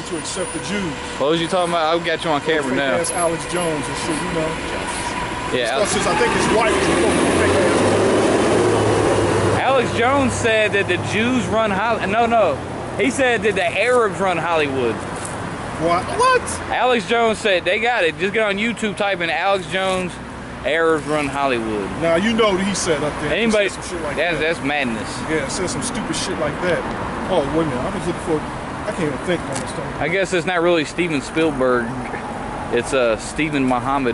to accept the Jews. What was you talking about? I got you on camera now. That's Alex Jones and shit, you know. Yeah. I think his wife was Alex Jones said that the Jews run Hollywood. No. He said that the Arabs run Hollywood. What? Alex Jones said they got it. Just get on YouTube, type in Alex Jones, Arabs run Hollywood. Now you know what he said up there. Anybody? Some shit like that's madness. Yeah, it said some stupid shit like that. Oh wait a minute, I was looking for. I can't even think on this thing. I guess it's not really Steven Spielberg. It's Stephen Muhammad.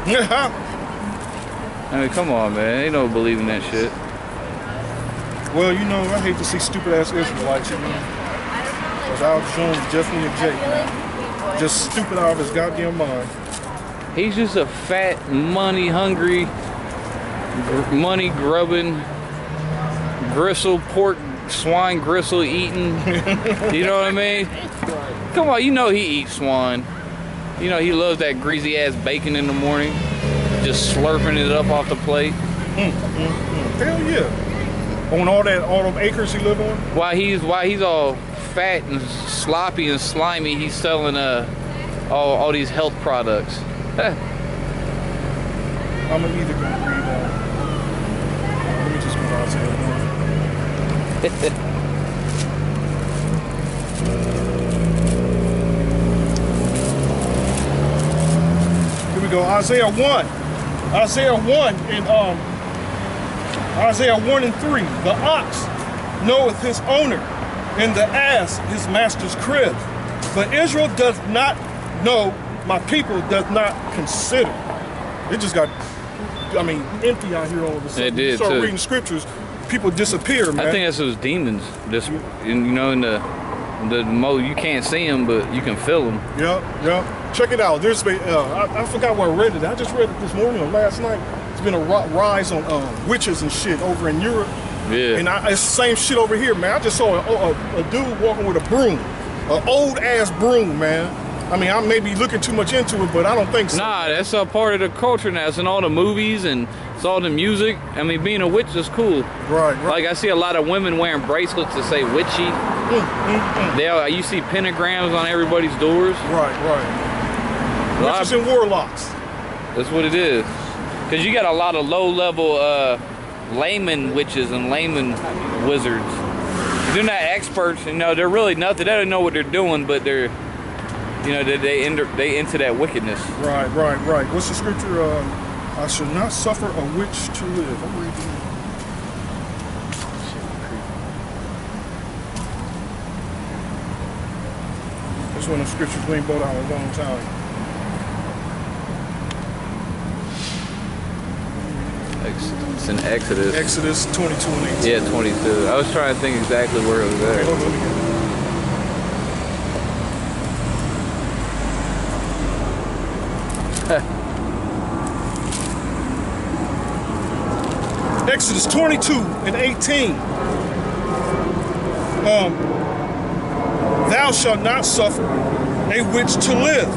I mean, come on, man. They don't believe in that shit. Well, you know, I hate to see stupid ass Israelites, you know. Because Alex Jones is definitely a Jake, man. Just stupid out of his goddamn mind. He's just a fat, money hungry, money grubbing, swine gristle eating. You know what I mean? Come on, you know he eats swine. You know he loves that greasy ass bacon in the morning. Just slurping it up off the plate. Hell yeah. On all them acres he live on? While he's all fat and sloppy and slimy, he's selling all these health products. I'm either gonna read let me just go out to Here we go, Isaiah 1. Isaiah 1 and 3. The ox knoweth his owner, and the ass his master's crib. But Israel does not know, my people does not consider. It just got, empty out here all of a sudden. It did, you start too. reading scriptures, people disappear, man. I think that's those demons. Just, you know, in the mode, you can't see them, but you can feel them. Yep. Check it out. There's I forgot where I read it. I just read it this morning or last night. There's been a rise on witches and shit over in Europe. Yeah. And it's the same shit over here, man. I just saw a dude walking with a broom, an old ass broom, man. I mean, I may be looking too much into it, but I don't think so. Nah, that's a part of the culture now. It's in all the movies and it's all the music. I mean, being a witch is cool. Right. Like, I see a lot of women wearing bracelets that say witchy. You see pentagrams on everybody's doors. Right. Witches and warlocks. That's what it is. Because you got a lot of low-level layman witches and layman wizards. They're not experts, you know, they're really nothing. They don't know what they're doing, but they're, you know, they into that wickedness. Right. What's the scripture? I shall not suffer a witch to live. I'm reading. That's one of the scriptures we ain't bought out in a long time. It's in Exodus. Exodus 22 and 18. Yeah, 22. I was trying to think exactly where it was at. Exodus 22 and 18. Thou shalt not suffer a witch to live.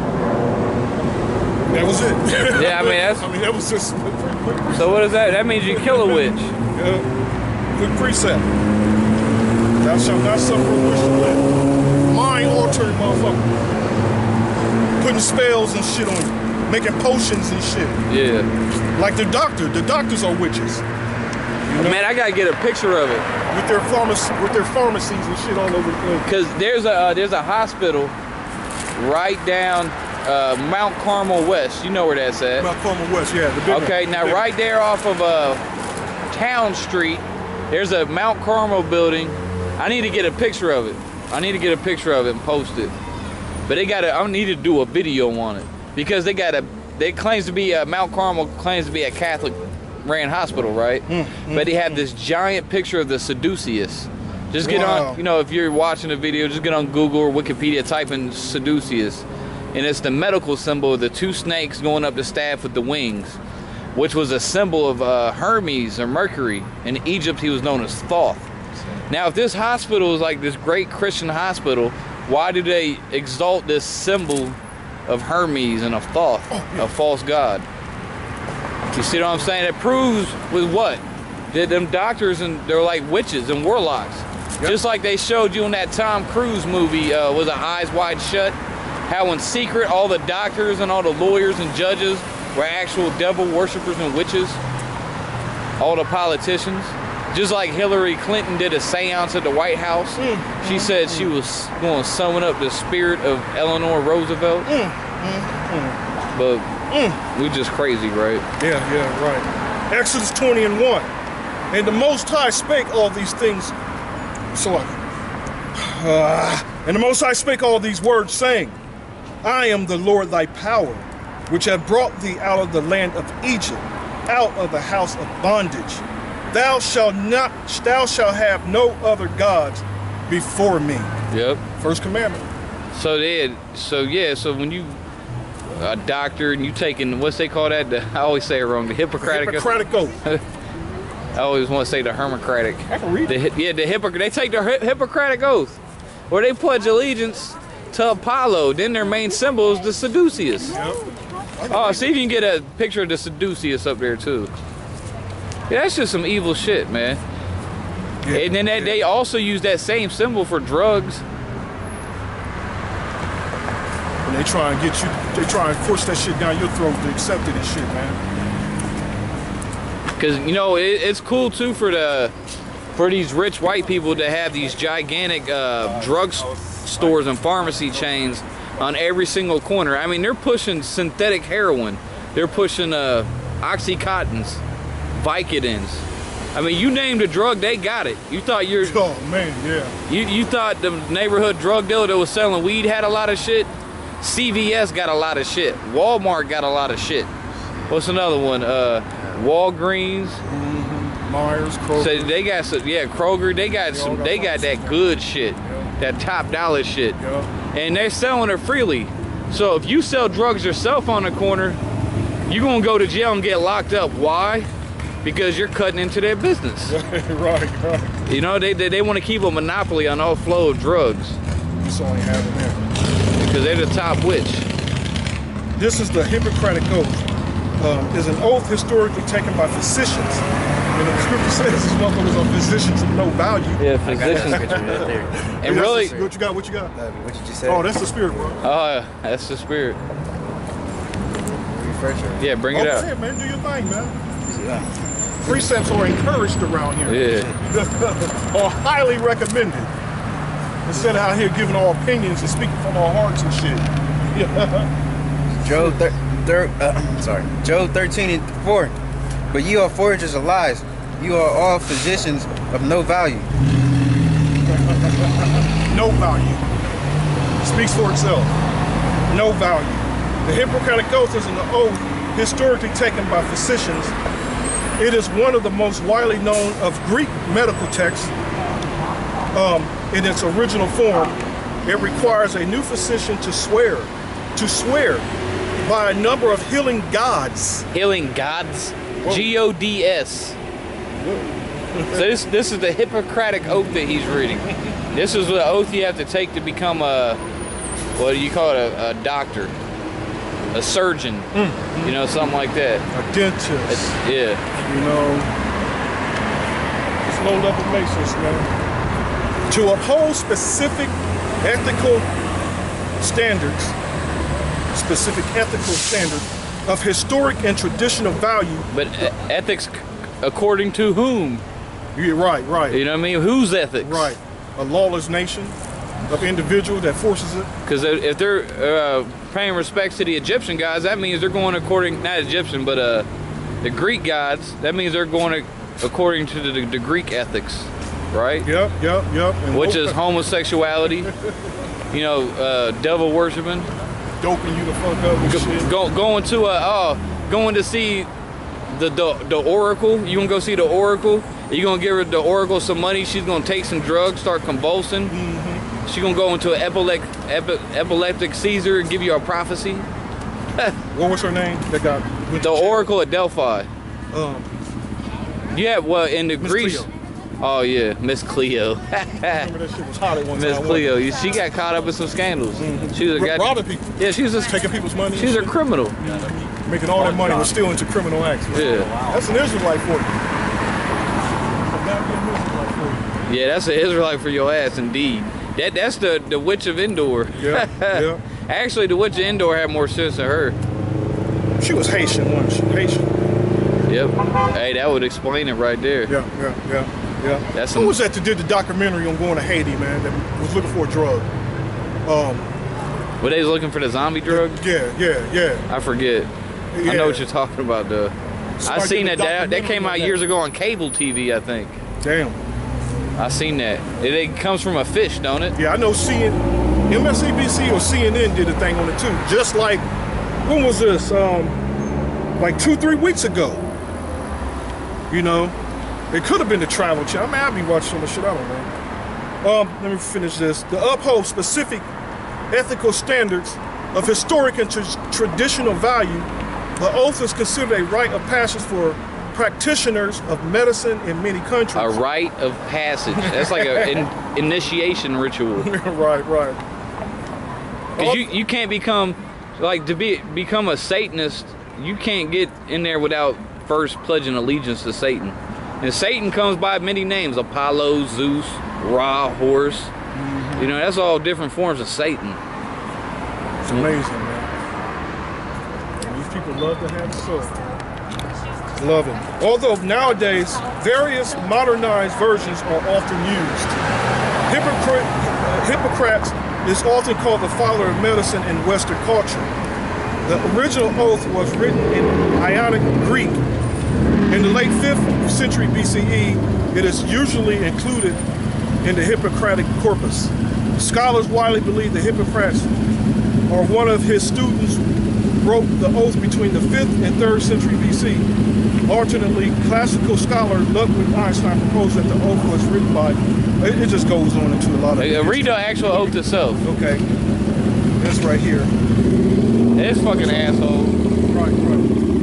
That was it. Yeah, that was just quick. So what is that? That means you kill a witch. Quick precept. Thou shalt not suffer a witch to live. Mind-altering motherfucker. Putting spells and shit on you. Making potions and shit. Yeah. Like the doctor. The doctors are witches. You know? Man, I gotta get a picture of it. With their pharmacies and shit all over the place. Cause there's a hospital right down Mount Carmel West. You know where that's at. Mount Carmel West, yeah. The big okay, one. now right there off of Town Street, there's a Mount Carmel building. I need to get a picture of it. And post it. But I need to do a video on it because they claims to be Mount Carmel claims to be a Catholic ran hospital, right? But they have this giant picture of the Sadduceus. Just get on, you know, if you're watching the video, just get on Google or Wikipedia, type in Sadduceus. And it's the medical symbol of the two snakes going up the staff with the wings, which was a symbol of Hermes or Mercury. In Egypt, he was known as Thoth. Now, if this hospital is like this great Christian hospital, why do they exalt this symbol of Hermes and of Thoth, a false god? You see what I'm saying? It proves with what? That them doctors, and they're like witches and warlocks. Just like they showed you in that Tom Cruise movie, was Eyes Wide Shut, how in secret all the doctors and all the lawyers and judges were actual devil worshippers and witches. All the politicians. Just like Hillary Clinton did a seance at the White House. She said she was going to summon up the spirit of Eleanor Roosevelt. But we just crazy, right? Yeah, right. Exodus 20 and 1. And the Most High spake all these things. And the Most High spake all these words, saying, I am the Lord thy power, which have brought thee out of the land of Egypt, out of the house of bondage. Thou shalt have no other gods before me. Yep. First commandment. So when you a doctor and you taking, what's they call that? I always say it wrong. The Hippocratic oath. I always want to say the Hermocratic. I can read it. They take the Hippocratic oath, where they pledge allegiance to Apollo. Then their main symbol is the Caduceus. Yep. Oh, see if you can get a picture of the Caduceus up there too. Yeah, that's just some evil shit, man. Yeah, and then they also use that same symbol for drugs. And they try and get you, they try and force that shit down your throat to accept it and shit, man. Because, you know, it's cool too for these rich white people to have these gigantic drug stores and pharmacy chains on every single corner. I mean, they're pushing synthetic heroin. They're pushing Oxycontins, Vicodins. I mean, you named a drug, they got it. You thought oh man, yeah. You thought the neighborhood drug dealer that was selling weed had a lot of shit? CVS got a lot of shit. Walmart got a lot of shit. What's another one? Walgreens. Myers, Kroger. So they got some, yeah, Kroger. They got that good shit, that top dollar shit, and they're selling it freely. So if you sell drugs yourself on the corner, you're gonna go to jail and get locked up. Why? Because you're cutting into their business. right. You know, they want to keep a monopoly on all flow of drugs. That's all they have in there. Because they're the top witch. This is the Hippocratic Oath. Is an oath historically taken by physicians. And the scripture says these motherfuckers are physicians of no value. Yeah, physicians. And really, what you got? What you got? What did you say? Oh, that's the spirit, bro. Oh, that's the spirit. Refresher. Yeah, bring it out. Yeah, man, do your thing, man. Precepts are encouraged around here. Yeah. Are highly recommended. Instead of out here giving our opinions and speaking from our hearts and shit. Job 13:4. But you are forgers of lies. You are all physicians of no value. No value. Speaks for itself. No value. The Hippocratic Oath is an oath historically taken by physicians. It is one of the most widely known of Greek medical texts. In its original form, it requires a new physician to swear by a number of healing gods. Healing gods? G-O-D-S. So this is the Hippocratic Oath that he's reading. This is the oath you have to take to become a, what do you call it, a doctor, a surgeon, you know, something like that. A dentist. Yeah. You know, it's low-level masons, man. To uphold specific ethical standards of historic and traditional value. But ethics according to whom? Yeah, right. You know what I mean? Whose ethics? Right. A lawless nation of individual that forces it. Because if they're paying respects to the Egyptian gods, that means they're going according, not Egyptian, but the Greek gods, that means they're going according to the Greek ethics, right? Yep. And which is homosexuality, you know, devil worshiping. Doping you the fuck up and shit. Going to see the Oracle. You gonna go see the Oracle? You gonna give her the Oracle some money? She's gonna take some drugs, start convulsing. She gonna go into an epileptic seizure and give you a prophecy. What was her name? That got the Oracle at Delphi. Yeah, well, in the Greece. Cleo. Oh yeah, Miss Cleo. Remember that shit was hot at one time. Miss Cleo, she got caught up in some scandals. She was robbing people. Yeah, she was just taking people's money. She's a criminal. Making all that money was still into criminal acts. Right? Yeah. That's an Israelite for you. A goddamn Israelite for you. Yeah, that's an Israelite for your ass, indeed. That's the Witch of Endor. Yeah, yeah. Actually, the Witch of Endor had more sense than her. She was Haitian, wasn't she? Haitian. Yep. Hey, that would explain it right there. Yeah. That's Who was that did the documentary on going to Haiti, man, that was looking for a drug? Were they looking for the zombie drug? Yeah. I forget. Yeah. I know what you're talking about, though. I Somebody seen did a that came out documentary on years ago on cable TV, I think. Damn. I seen that. It comes from a fish, don't it? Yeah, I know MSNBC or CNN did a thing on it too. Just like, when was this? Like 2-3 weeks ago. You know, it could have been the Travel Channel. I mean, I'll be watching so much shit, I don't know. Let me finish this. To uphold specific ethical standards of historic and traditional value, the oath is considered a rite of passage for practitioners of medicine in many countries. A rite of passage. That's like an initiation ritual. Right. Because you can't become, like, become a Satanist, you can't get in there without first pledging allegiance to Satan. And Satan comes by many names: Apollo, Zeus, Ra, Horus. You know, that's all different forms of Satan. It's amazing, man. And these people love to have the sword. Love it. Although nowadays, various modernized versions are often used. Hippocrates is often called the father of medicine in Western culture. The original oath was written in Ionic Greek. In the late 5th century BCE, it is usually included in the Hippocratic corpus. Scholars widely believe that Hippocrates, or one of his students, wrote the oath between the 5th and 3rd century BC. Alternately, classical scholar Ludwig Einstein proposed that the oath was written by, it just goes on into a lot of... Read the actual oath itself. Okay. This right here. This fucking asshole. Right. You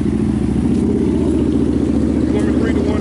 want me to read the one?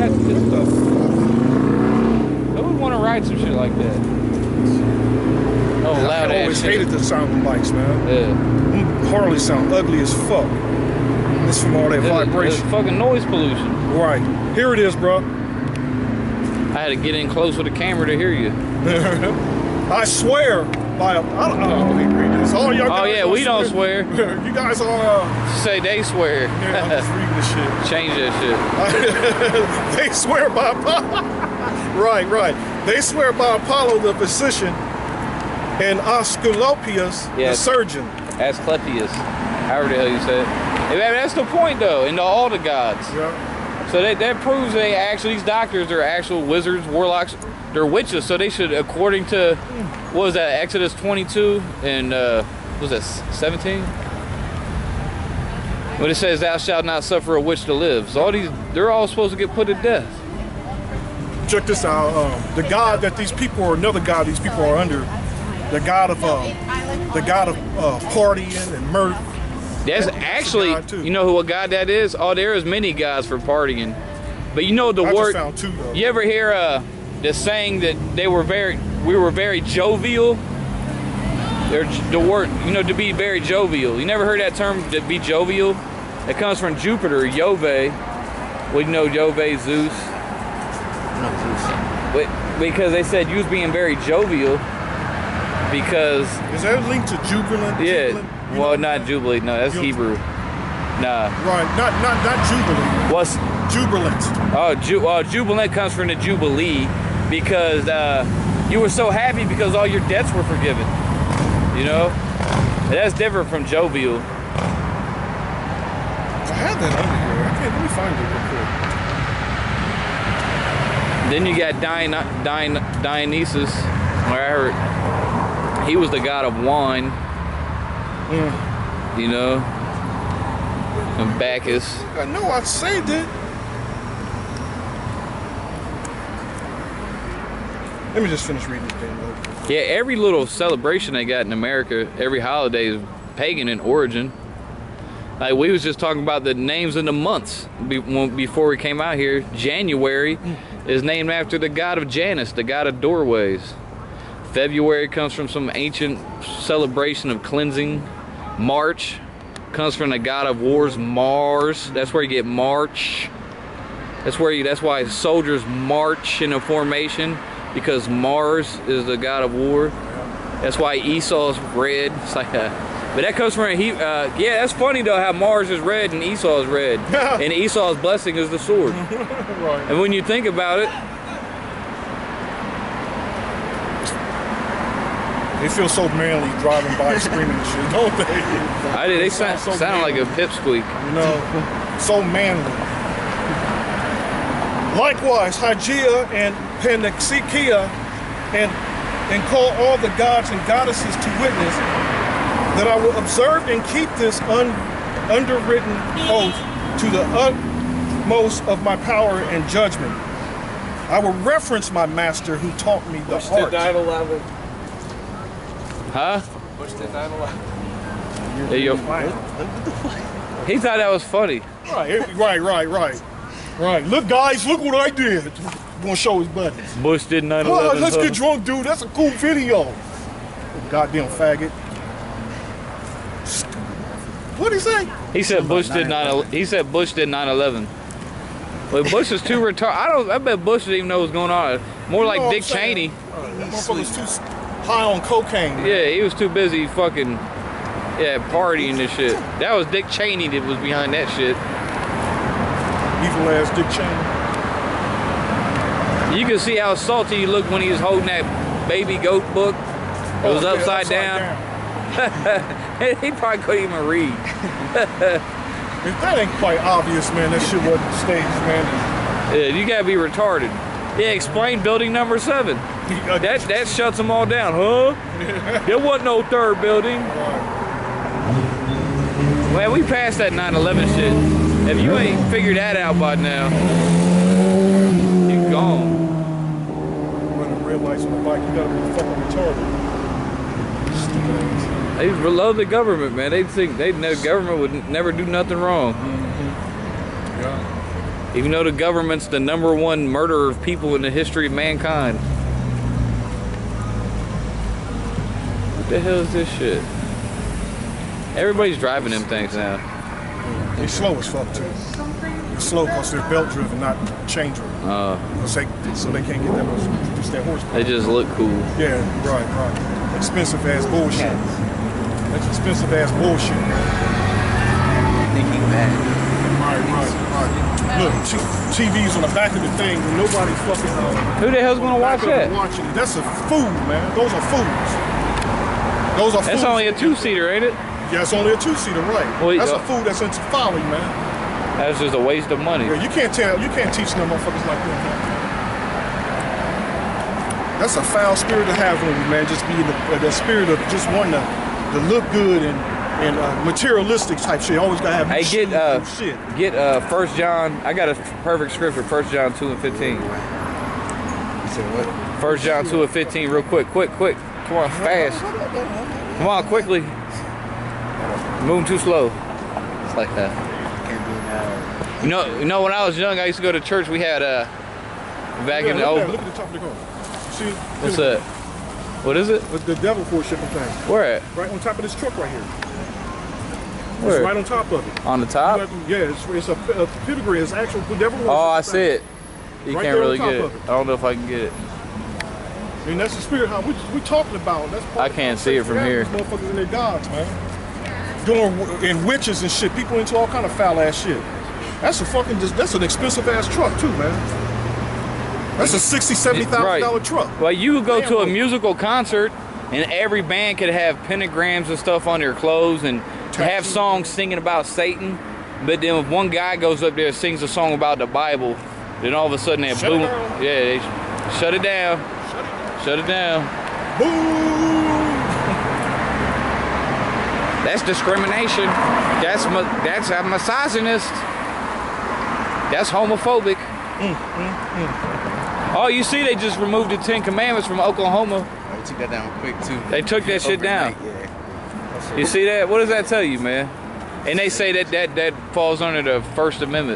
Who would want to write some shit like that? Oh, loud ass I always shit. hated the sound of mics, man. Yeah. Harley sound ugly as fuck. It's from all that vibration. It's fucking noise pollution. Right. Here it is, bro. I had to get in close with the camera to hear you. I swear by I don't know. Let me read this. All y'all Oh guys yeah, we don't swear. You guys are Say they swear. yeah, I'm just reading this shit. Change that shit. They swear by Apollo. Right. They swear by Apollo the physician and Asclepius the surgeon. Asclepius. However the hell you say it. And that's the point though, into all the gods. Yeah. So that proves these doctors are actual wizards, warlocks, they're witches, so they should, according to, what was that, Exodus 22 and, what was that, 17? When it says, thou shalt not suffer a witch to live. So they're all supposed to get put to death. Check this out. The god that these people, or another god these people are under, the god of partying and mirth. That's actually, you know what god that is? Oh, there is many gods for partying. But you know the I word, just found 2 though. you ever hear the saying that we were very jovial? The word, you know, to be very jovial. You never heard that term, to be jovial? It comes from Jupiter, Jove. Well, you know Jove, Zeus. No, Zeus. Because they said you was being very jovial because... Is that linked to jubilant? Yeah. Jubilant? Well, not Jubilee. No, that's Hebrew. Nah. Right. Not Jubilee. What's... Jubilant. Oh, Jubilant comes from the Jubilee because you were so happy because all your debts were forgiven. You know? And that's different from jovial. I had that under here. Let me find it real quick. Then you got Dionysus, where I heard he was the god of wine. You know? And Bacchus. I know I saved it. Let me just finish reading this thing though. Yeah, every little celebration they got in America, every holiday is pagan in origin. Like we was just talking about the names of the months before we came out here. January is named after the god of Janus, the god of doorways. February comes from some ancient celebration of cleansing. March comes from the god of wars, Mars. That's where you get March. That's why soldiers march in a formation. because Mars is the god of war. That's why Esau's red. It's like a, but that comes from yeah, that's funny though how Mars is red and Esau is red, and Esau's blessing is the sword. Right. And when you think about it, they feel so manly driving by screaming and shit, don't they? they sound like a pipsqueak. You know, so manly. Likewise, Hygeia and Panaxikia and call all the gods and goddesses to witness that I will observe and keep this underwritten oath to the utmost of my power and judgment. I will reference my master who taught me the art. 9/11. Huh? Push the 9/11. Hey, yo. He thought that was funny. Right. Look, guys, look what I did. Gonna show his buddies. Bush did 9/11. Oh, let's get drunk, dude. That's a cool video. Goddamn faggot. What'd he say? He said Bush did 9/11. He said Bush did 9/11. Well, Bush is too retarded. I bet Bush didn't even know what was going on. More like Dick Cheney. That motherfucker's too high on cocaine. Yeah, he was too busy fucking partying and shit. That was Dick Cheney that was behind that shit. Evil ass Dick Cheney. You can see how salty he looked when he was holding that baby goat book. It was upside down. He probably couldn't even read. If that ain't quite obvious, man, that shit wasn't staged, man. Yeah, you gotta be retarded. Yeah, explain building number 7. That shuts them all down, huh? There wasn't no third building. Man, we passed that 9/11 shit. If you ain't figured that out by now, you gone. Running red lights on the bike, you gotta be fucking retarded. Stupid ass. They love the government, man. They think the government would never do nothing wrong. Yeah. Even though the government's the #1 murderer of people in the history of mankind. What the hell is this shit? Everybody's driving them things now. They slow as fuck too. They're slow because they're belt driven, not chain driven. So they can't get that much, produce that horsepower. They just look cool. Yeah, right. Expensive ass bullshit. That's expensive ass bullshit, man. Thinking that. Right. Look, TV's on the back of the thing, and nobody's fucking. Who the hell's gonna watch that? Watching it. That's a fool, man. Those are fools. That's only a 2-seater, ain't it? Yeah, it's only a 2-seater, right? Well, that's a fool that's into folly, man. That's just a waste of money. Yeah, you can't teach them motherfuckers like that, man. That's a foul spirit to have on you, man. Just be the spirit of just wanting to look good and materialistic type shit. Always gotta have shit. Get 1 John. I got a perfect scripture. 1 John 2:15. You said what? 1 John 2:15. Real quick. Come on, fast. Come on, quickly. Moving too slow. It's like that. Can't do that. You know, when I was young, I used to go to church. We had back in the old. Look at the top of the car. See? What's that? What is it? With the devil worshiping thing. Where at? Right on top of this truck right here. Where? It's right on top of it. On the top? Yeah, it's a pedigree. It's actual devil worshiping. Oh, I see it. You Right can't there on really top get it. of it. I don't know if I can get it. I mean, that's the spirit how we talking about. That's part I of can't the see it from here. These motherfuckers and their gods, man. And witches and shit. People into all kind of foul ass shit. That's an expensive ass truck too, man. That's a $60,000-$70,000 truck. Well, you would go to a musical concert and every band could have pentagrams and stuff on their clothes and have songs singing about Satan. But then if one guy goes up there and sings a song about the Bible, then all of a sudden they boom. Yeah, they shut it down. Shut it down. Boom! That's discrimination. That's a misogynist. That's homophobic. Oh, you see, they just removed the 10 Commandments from Oklahoma. Oh, they took that down quick too. They took that shit down. Yeah. You see that? What does that tell you, man? And they say that falls under the First Amendment.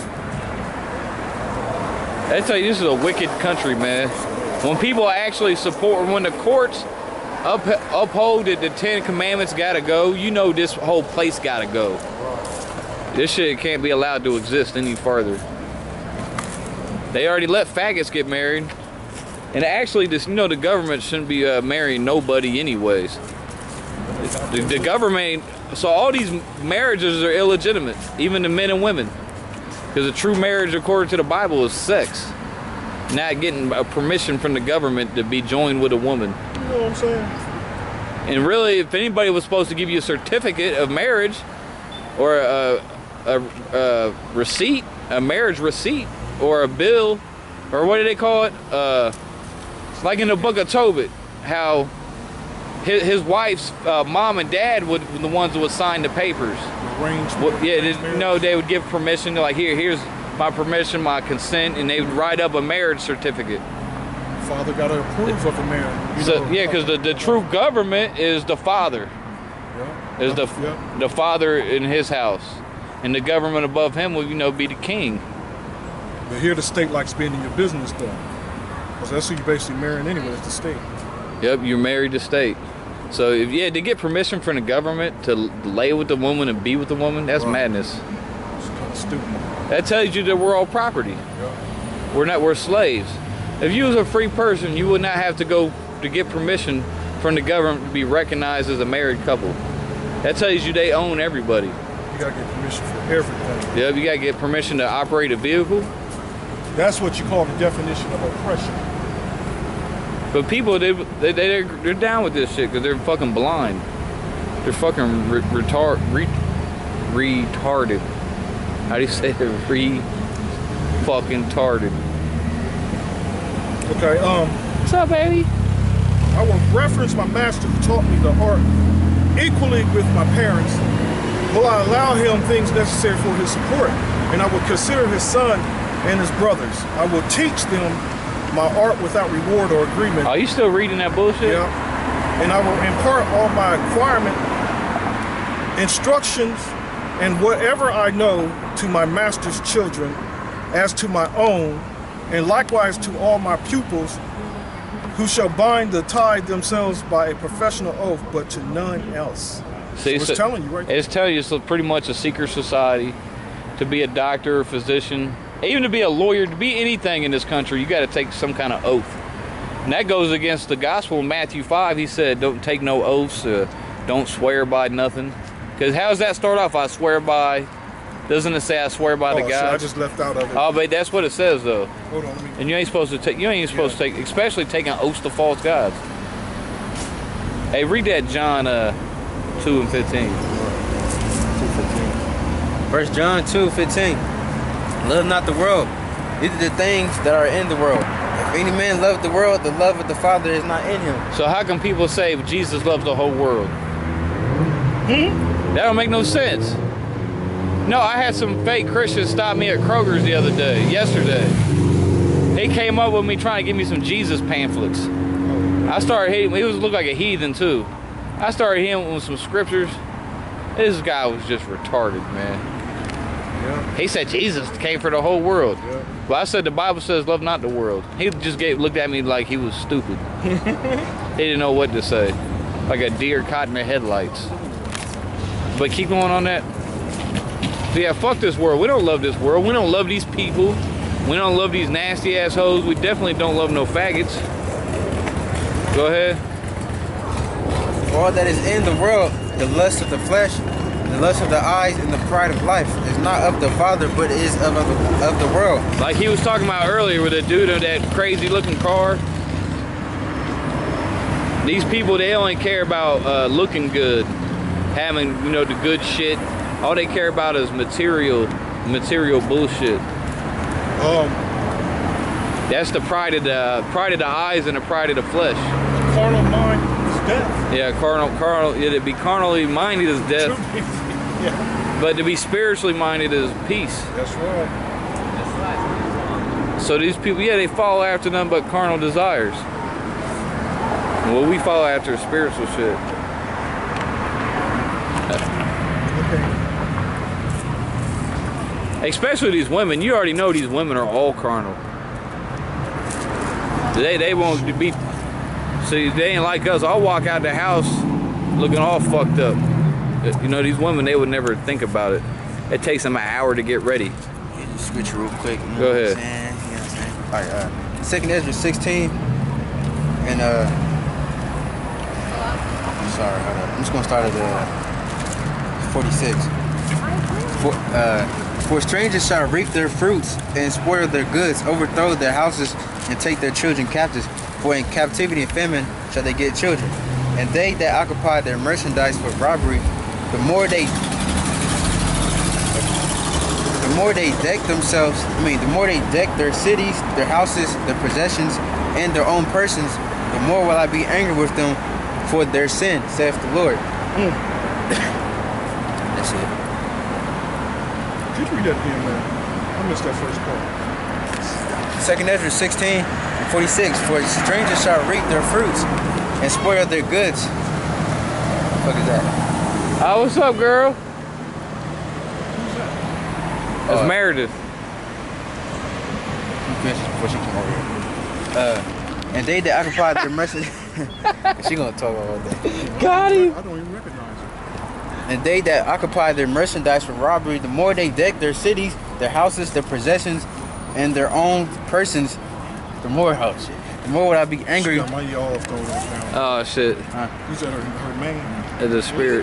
They tell you this is a wicked country, man. When people actually support, when the courts uphold that the 10 Commandments gotta go, you know this whole place gotta go. This shit can't be allowed to exist any further. They already let faggots get married. And actually, this, you know, the government shouldn't be marrying nobody anyways. The government, so all these marriages are illegitimate, even the men and women. Because a true marriage, according to the Bible, is sex. Not getting a permission from the government to be joined with a woman. You know what I'm saying? And really, if anybody was supposed to give you a certificate of marriage, or a receipt, a marriage receipt, or a bill, or what do they call it? Like in the book of Tobit, how his wife's mom and dad would the ones that would sign the papers. Arranged. Yeah, no, they would give permission. Like here's my permission, my consent, and they would write up a marriage certificate. Father got to approve of a marriage. So yeah, because the true government is the father. Yeah. Is the father in his house, and the government above him will, you know, be the king. But here the state likes being in your business though, because that's who you basically marrying anyway, is the state. Yep, you're married to state. So if you had to get permission from the government to lay with the woman and be with the woman, that's madness. It's kind of stupid. That tells you that we're all property. Yeah. We're slaves. If you was a free person, you would not have to go to get permission from the government to be recognized as a married couple. That tells you they own everybody. You gotta get permission for everything. Yep, you gotta get permission to operate a vehicle. That's what you call the definition of oppression. But people, they're down with this shit because they're fucking blind. They're fucking retarded. How do you say they're fucking tarded? Okay, What's up, baby? I will reference my master who taught me the art equally with my parents. Will I allow him things necessary for his support? And I will consider his son and his brothers. I will teach them my art without reward or agreement. Are you still reading that bullshit? Yeah. And I will impart all my acquirement, instructions, and whatever I know to my master's children as to my own, and likewise to all my pupils, who shall bind the tie themselves by a professional oath, but to none else. See, so it's telling you right there. It's telling you it's pretty much a secret society. To be a doctor, a physician, even to be a lawyer, to be anything in this country, you got to take some kind of oath. And that goes against the gospel in Matthew 5. He said, don't take no oaths, don't swear by nothing. Because how does that start off? I swear by, doesn't it say I swear by the God? I just left out of it. Oh, but that's what it says though. Hold on, let me... And you ain't supposed to take, supposed to take, especially taking oaths to false gods. Hey, read that John 2 and 15. 1 John 2:15. Love not the world, neither the things that are in the world. If any man love the world, the love of the Father is not in him. So how can people say Jesus loves the whole world? That don't make no sense. No, I had some fake Christians stop me at Kroger's the other day, yesterday. He came up with me trying to give me some Jesus pamphlets. I started hitting, he looked like a heathen too. I started hitting him with some scriptures. This guy was just retarded, man. Yeah. He said Jesus came for the whole world. Yeah. Well, I said the Bible says love not the world. He just looked at me like he was stupid. He didn't know what to say. Like a deer caught in the headlights. But keep going on that. So yeah, fuck this world. We don't love this world. We don't love these people. We don't love these nasty assholes. We definitely don't love no faggots. Go ahead. All that is in the world, the lust of the flesh, the lust of the eyes, and the pride of life, is not of the Father, but is of the world. Like he was talking about earlier with the dude in that crazy looking car. These people, they only care about looking good, having, the good shit. All they care about is material bullshit. That's the pride of the eyes and the pride of the flesh. Carnal mind is death. Yeah, carnal. Yeah, to be carnally minded is death. Yeah. But to be spiritually minded is peace. That's right. So these people, yeah, they follow after nothing but carnal desires. Well, we follow after spiritual shit. Especially these women. You already know these women are all carnal. They won't be. See, they ain't like us. I'll walk out the house looking all fucked up. These women, they would never think about it. It takes them an hour to get ready. Switch real quick. Go ahead. All right. 2nd Ezra 16. And sorry, hold up. I'm just gonna start at 46. For strangers shall reap their fruits and spoil their goods, overthrow their houses and take their children captives. For in captivity and famine shall they get children. And they that occupy their merchandise for robbery, the more they deck themselves, the more they deck their cities, their houses, their possessions, and their own persons, the more will I be angry with them for their sin, saith the Lord. That's it. Could you read that again, man? I missed that first part. 2 Ezra 16:46. For strangers shall reap their fruits and spoil their goods. What the fuck is that? What's up, girl? That's Meredith. Before she came over here. And they that occupy their merchandise. She gonna talk all day. Got him. I don't even recognize her. And they that occupy their merchandise for robbery, the more they deck their cities, their houses, their possessions, and their own persons, the more the more would I be angry. She got my ear off going on now. Oh shit. You said her man. It's a spirit.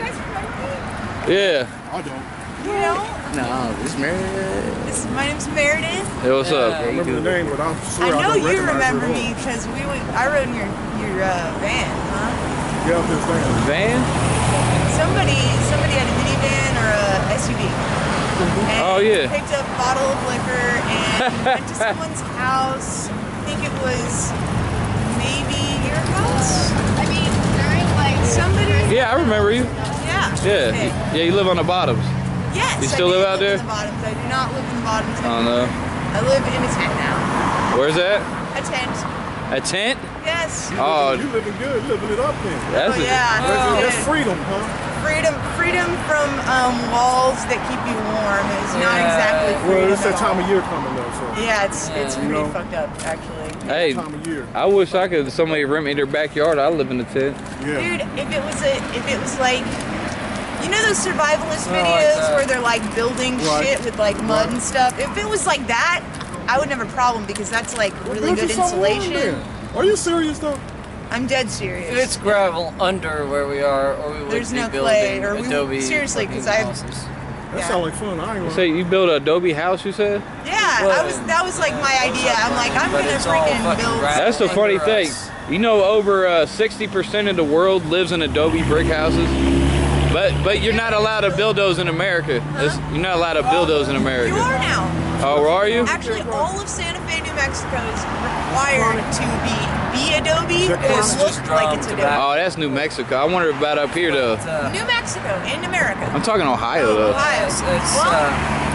Yeah. I don't. You know? No, this Meredith. My name's Meredith. Hey, what's up? I remember the name, but I swear I know don't you recognize remember her me because I rode in your van, huh? Yeah, this van. Van? Somebody had a minivan or a SUV. And Oh, yeah. picked up a bottle of liquor and went to someone's house. I think it was maybe your house. I mean, during like somebody. Yeah, I remember you. Yeah. Yeah. Okay. Yeah, you live on the bottoms. Yes. You still I do live out there? In the bottoms. I do not live in the bottoms. I don't know. I live in a tent now. Where's that? A tent. A tent? Yes. Oh, You living good, living it up then. that's Oh, yeah. That's freedom, huh? Freedom from walls that keep you warm is not exactly freedom. Well, it's that at time all. of year coming though, so. Yeah, it's pretty know. fucked up actually. Hey, Time of year. I wish I could. Somebody rent me their backyard. I live in a tent. Yeah. Dude, if it was like, you know those survivalist videos where they're like building shit with like mud and stuff? If it was like that, I wouldn't have a problem because that's like really good insulation. Are you serious though? I'm dead serious. It's gravel under where we are, or we would There's be no building clay, or Adobe seriously, fucking 'cause I've- houses. That Yeah. sounds like fun. I ain't You gonna. say you built an Adobe house, you said? Yeah, that was like my idea. I'm like, I'm But gonna it's all freaking fucking build. gravel. That's the funny Under thing. us. You know, over 60% of the world lives in Adobe brick houses. But you're not allowed to build those in America. You're not allowed to build those in America. You are now. Oh, are you? Actually, all of Santa Fe, New Mexico is required to be Adobe or It's look just like it's drawn Adobe. tobacco. Oh, that's New Mexico. I wonder about up here though. New Mexico in America. I'm talking Ohio though. Ohio. It's, Well,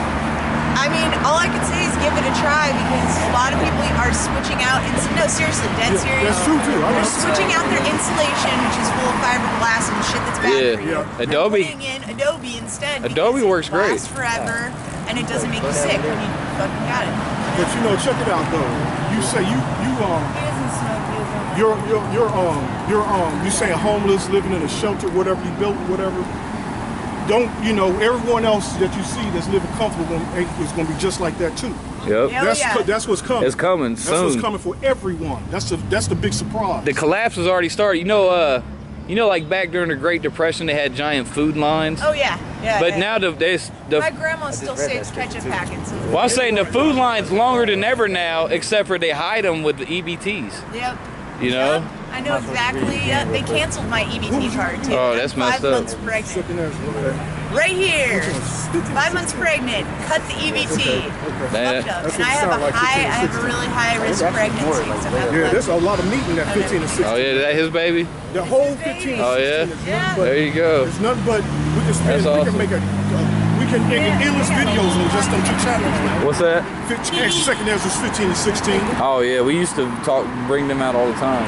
I mean, all I can say is give it a try because a lot of people are switching out. No, seriously, dead serious. That's true too. I They're know. switching out their insulation, which is full of fiberglass and shit that's bad Yeah. for you. Yeah. They're Adobe. putting in Adobe instead. Adobe because works it great. lasts forever, and it doesn't make you sick when you fucking got it. But you know, check it out though. You say you He doesn't smoke. He doesn't. you saying homeless, living in a shelter, whatever you built, whatever. Don't you know? Everyone else that you see that's living comfortable is going to be just like that too. Yep. Yeah. That's what's coming. It's coming That's what's soon. coming for everyone. That's the big surprise. The collapse has already started. You know, like back during the Great Depression, they had giant food lines. Oh yeah. But yeah. now My grandma still read saves that ketchup scripture, too. packets. well, I'm saying the food line's longer than ever now, except for they hide them with the EBTs. Yep. You know? Yep. I know exactly. They canceled my EBT card too. Oh, that's I'm messed 5 up. months pregnant. Second as well. Right here. 5 months pregnant. Cut the EBT. That- Fucked up. That's And what it sound like, I 15 have a 16. really high risk pregnancy. So I have Yeah, blood. there's a lot of meat in that 15 and 16. Oh yeah, is that his baby? The whole 15 and 16 Oh, yeah? is nothing Yeah. but, There you go. it's nothing but we can spend, That's we awesome. can make we can make endless videos on just them two chapters now. What's that? 15, second as is 15 and 16. Oh yeah, we used to bring them out all the time.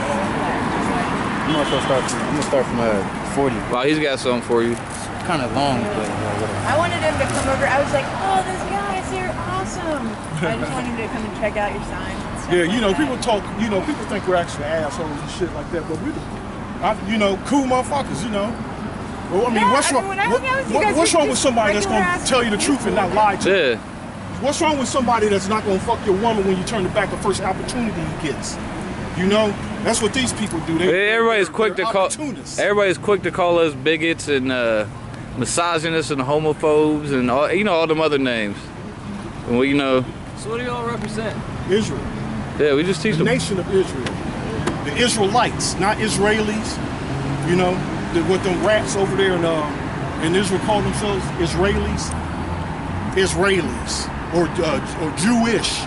I'm gonna start from 40. Wow, he's got something for you. Kind of long, but whatever. I wanted him to come over. I was like, oh, those guys, they're awesome. I just wanted him to come and check out your signs and stuff. Yeah, you know, like people talk, you know, people think we're actually assholes and shit like that, but you know, cool motherfuckers, you know. Well, I mean, Yeah, what's I mean, wrong? when I hung out with you guys, What's you're wrong with just somebody that's regular gonna ass tell you the truth and not lie to you? Yeah. What's wrong with somebody that's not gonna fuck your woman when you turn it back the first opportunity he gets? You know, That's what these people do. Everybody's quick to call. Opportunists. Everybody's quick to call us bigots and misogynists and homophobes and all, all them other names. And we, So what do y'all represent? Israel. Yeah, we just teach The them. nation of Israel. The Israelites, not Israelis. What them rats over there in Israel call themselves Israelis. Israelis or Jewish.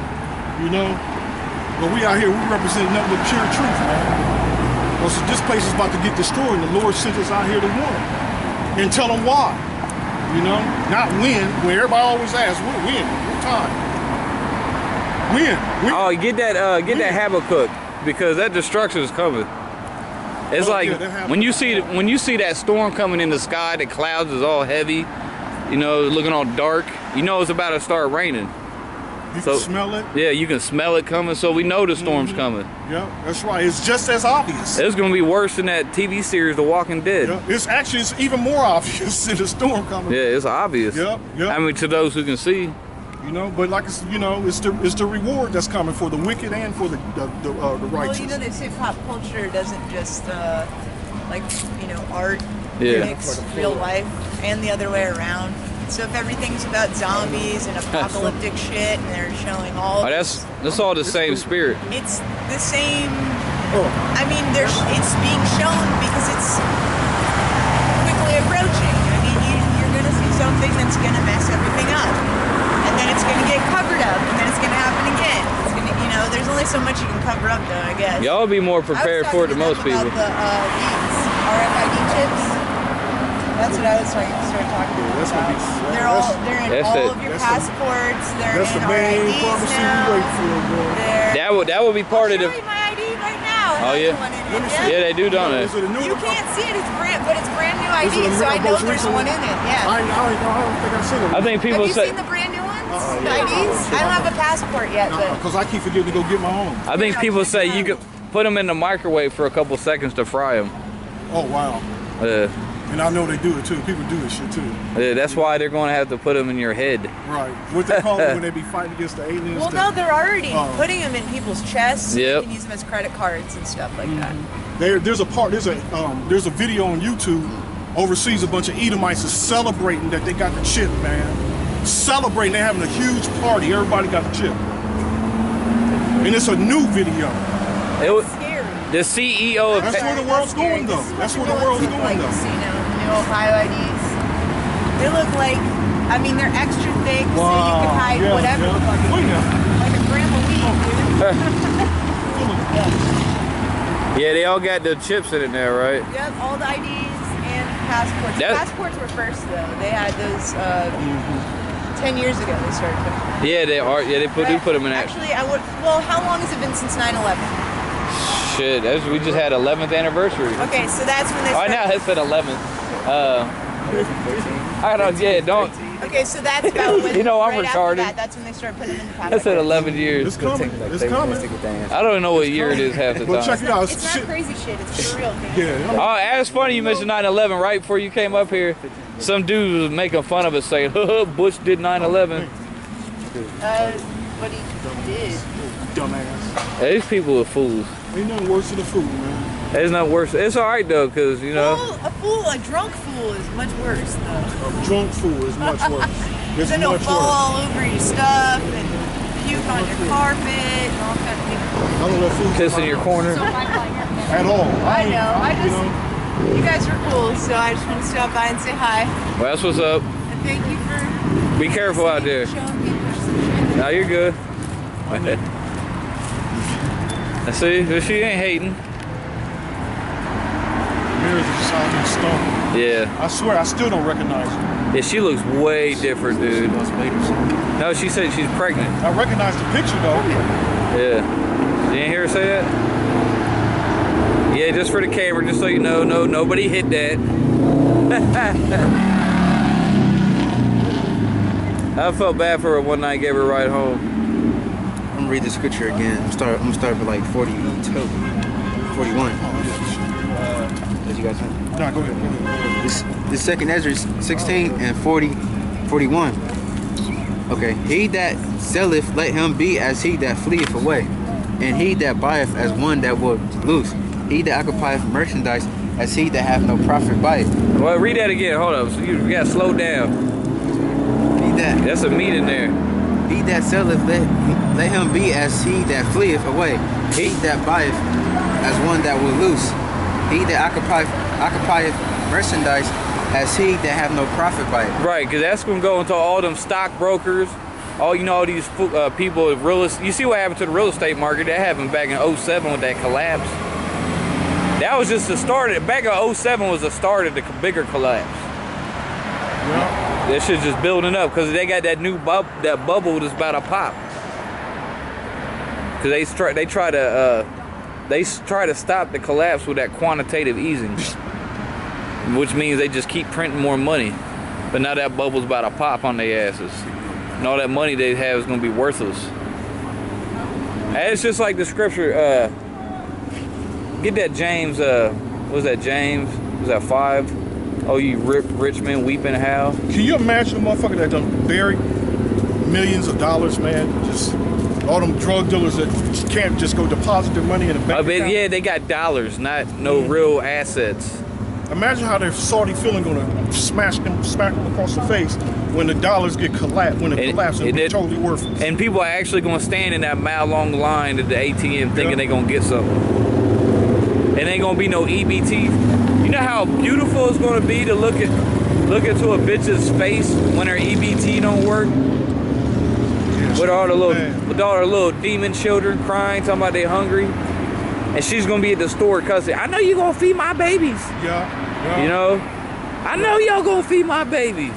But we out here, we represent nothing but pure truth, man. Well, so this place is about to get destroyed, and the Lord sent us out here to warn them and tell them why. Not when. When everybody always asks, when? What time? When? Oh, get that Habakkuk, because that destruction is coming. It's when you see that storm coming in the sky, the clouds is all heavy, looking all dark. It's about to start raining. You can smell it? Yeah, you can smell it coming, so we know the storm's coming. Yeah, that's right. It's just as obvious. It's going to be worse than that TV series, The Walking Dead. Yeah, it's even more obvious than the storm coming. Yeah, it's obvious. Yep. I mean, to those who can see. But like it's the reward that's coming for the wicked and for the righteous. Well, they say pop culture doesn't just art Yeah. mix real life and the other way around. So if everything's about zombies and apocalyptic shit, and they're showing all, That's all the same spirit. it's the same. I mean, it's being shown because it's quickly approaching. I mean, you're gonna see something that's gonna mess everything up, and then it's gonna get covered up, and then it's gonna happen again. It's gonna, there's only so much you can cover up, though. I guess. Y'all be more prepared for it than most people. About the beads, RFID chips. That's what I was starting talking about. They're in all of your passports. They're that's in the main our IDs pharmacy now. you wait for, boy. That would be part of I'll the. show you my ID right now. Oh yeah. Yeah, they do, don't they? Is it a new You one? can't see it. It's brand new Is it ID, a so I know most there's recent one in it. Yeah. I don't think I've seen it. I think people Have you say. seen the brand new ones? yeah. The IDs? I don't have a passport yet, but Because I keep forgetting to go get my own. I think people say you could put them in the microwave for a couple seconds to fry them. Oh, wow. And I know they do it too. People do this shit too. That's why they're going to have to put them in your head. Right. What they call it when they be fighting against the aliens? well, no, they're already putting them in people's chests. Yep. You can use them as credit cards and stuff like that. There's a video on YouTube overseas. A bunch of Edomites is celebrating that they got the chip, man. Celebrating, they're having a huge party. Everybody got the chip, and it's a new video. It was, Scary. the CEO of That's where the world's going, though. That's where the world's going, though. New Ohio IDs. They look like, they're extra thick, so you can hide whatever. Yeah. Wait now. Like a gram of weed, dude. Yeah, they all got the chips in it now, right? Yep, all the IDs and passports. Passports were first, though. They had those 10 years ago. They started putting them in. Yeah, they are. Yeah, they do put them in action. Actually, how long has it been since 9/11? Shit, we just had 11th anniversary. Okay, so that's when they Oh, started. now it's at 11th. I don't. Yeah, don't. Okay, so that's about when. I'm right after retarded. that's when they started putting them in the That's passport. at 11 years. It's coming. It's coming. I don't know what year it is half the Well, check time. it out. It's not crazy shit. It's for real. Yeah. Oh, it's funny you mentioned 9/11 right before you came up here. Some dude was making fun of us saying, Bush did 9/11. What he did. Dumbass. These people are fools. Ain't nothing worse than a fool, man. It's not worse. It's all right though, cause A drunk fool is much worse though. A drunk fool is much worse. It's Then they'll much fall worse. all over your stuff and puke on your carpet and all kinds of things. I don't let fools piss in your corner. at all. I know. You guys were cool, so I just want to stop by and say hi. Well, that's what's up. And thank you for Be careful out there. showing people some shit. Now you're good. I see. She ain't hating. Mirrors are just out here stone. Yeah. I swear, I still don't recognize her. Yeah, she looks way different, dude. No, she said she's pregnant. I recognize the picture though. Yeah. You didn't hear her say that? Yeah, just for the camera, just so you know. No, nobody hit that. I felt bad for her one night, gave her a ride home. I'm gonna read the scripture again. I'm gonna start with like 42, 41. As you guys know. Nah, go ahead. This second Ezra 16 and 41. Okay. He that selleth, let him be as he that fleeth away. And he that buyeth as one that will loose. He that occupieth merchandise as he that hath no profit by it. Well, read that again. Hold up. So you gotta slow down. That's a meat in there. He that selleth, let him be as he that fleeth away. He that buyeth as one that will loose. He that occupieth merchandise as he that have no profit by it. Right, because that's gonna go into all them stockbrokers, all these people with real estate. You see what happened to the real estate market? That happened back in 07 with that collapse. That was just the start. Back in 07 was the start of the bigger collapse. Yeah. That shit's just building up because they got that new bubble that's about to pop. Because they try to stop the collapse with that quantitative easing, which means they just keep printing more money. But now that bubble's about to pop on their asses, and all that money they have is gonna be worthless. And it's just like the scripture. Get that James. What was that James? Was that 5? Oh, you rich men weep and howl. Can you imagine a motherfucker that done buried millions of dollars, man? Just all them drug dealers that can't just go deposit their money in a bank account. Yeah, they got dollars, not no real assets. Imagine how their salty feeling gonna smack them across the face when the dollars get collapsed, when it collapses and be totally worthless. And people are actually gonna stand in that mile-long line at the ATM thinking they're gonna get something. And ain't gonna be no EBT. You know how beautiful it's gonna be to look into a bitch's face when her EBT don't work? Yes. With all her little demon children crying, talking about they hungry. And she's gonna be at the store cussing, I know you gonna feed my babies. Yeah. You know? I know y'all gonna feed my babies.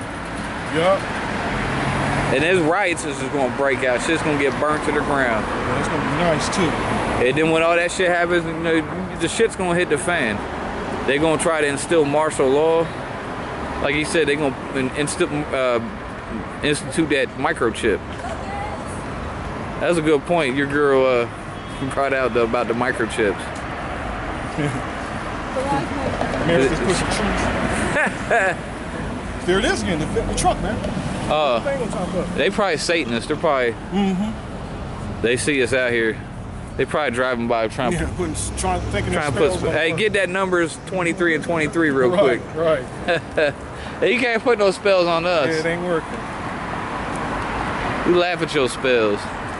Yeah. And there's riots is just gonna break out. Shit's gonna get burnt to the ground. Yeah, that's gonna be nice too. And then when all that shit happens, you know, the shit's gonna hit the fan. They're gonna try to instill martial law. Like he said, they're gonna institute that microchip. That's a good point. Your girl brought out about the microchips. America's pushing truth. There it is again, the truck, man. They probably Satanists. They're probably. They see us out here. They probably driving by trying to put. Hey, get that numbers 23 and 23 real quick. Right. You can't put no spells on us. Yeah, it ain't working. We laugh at your spells.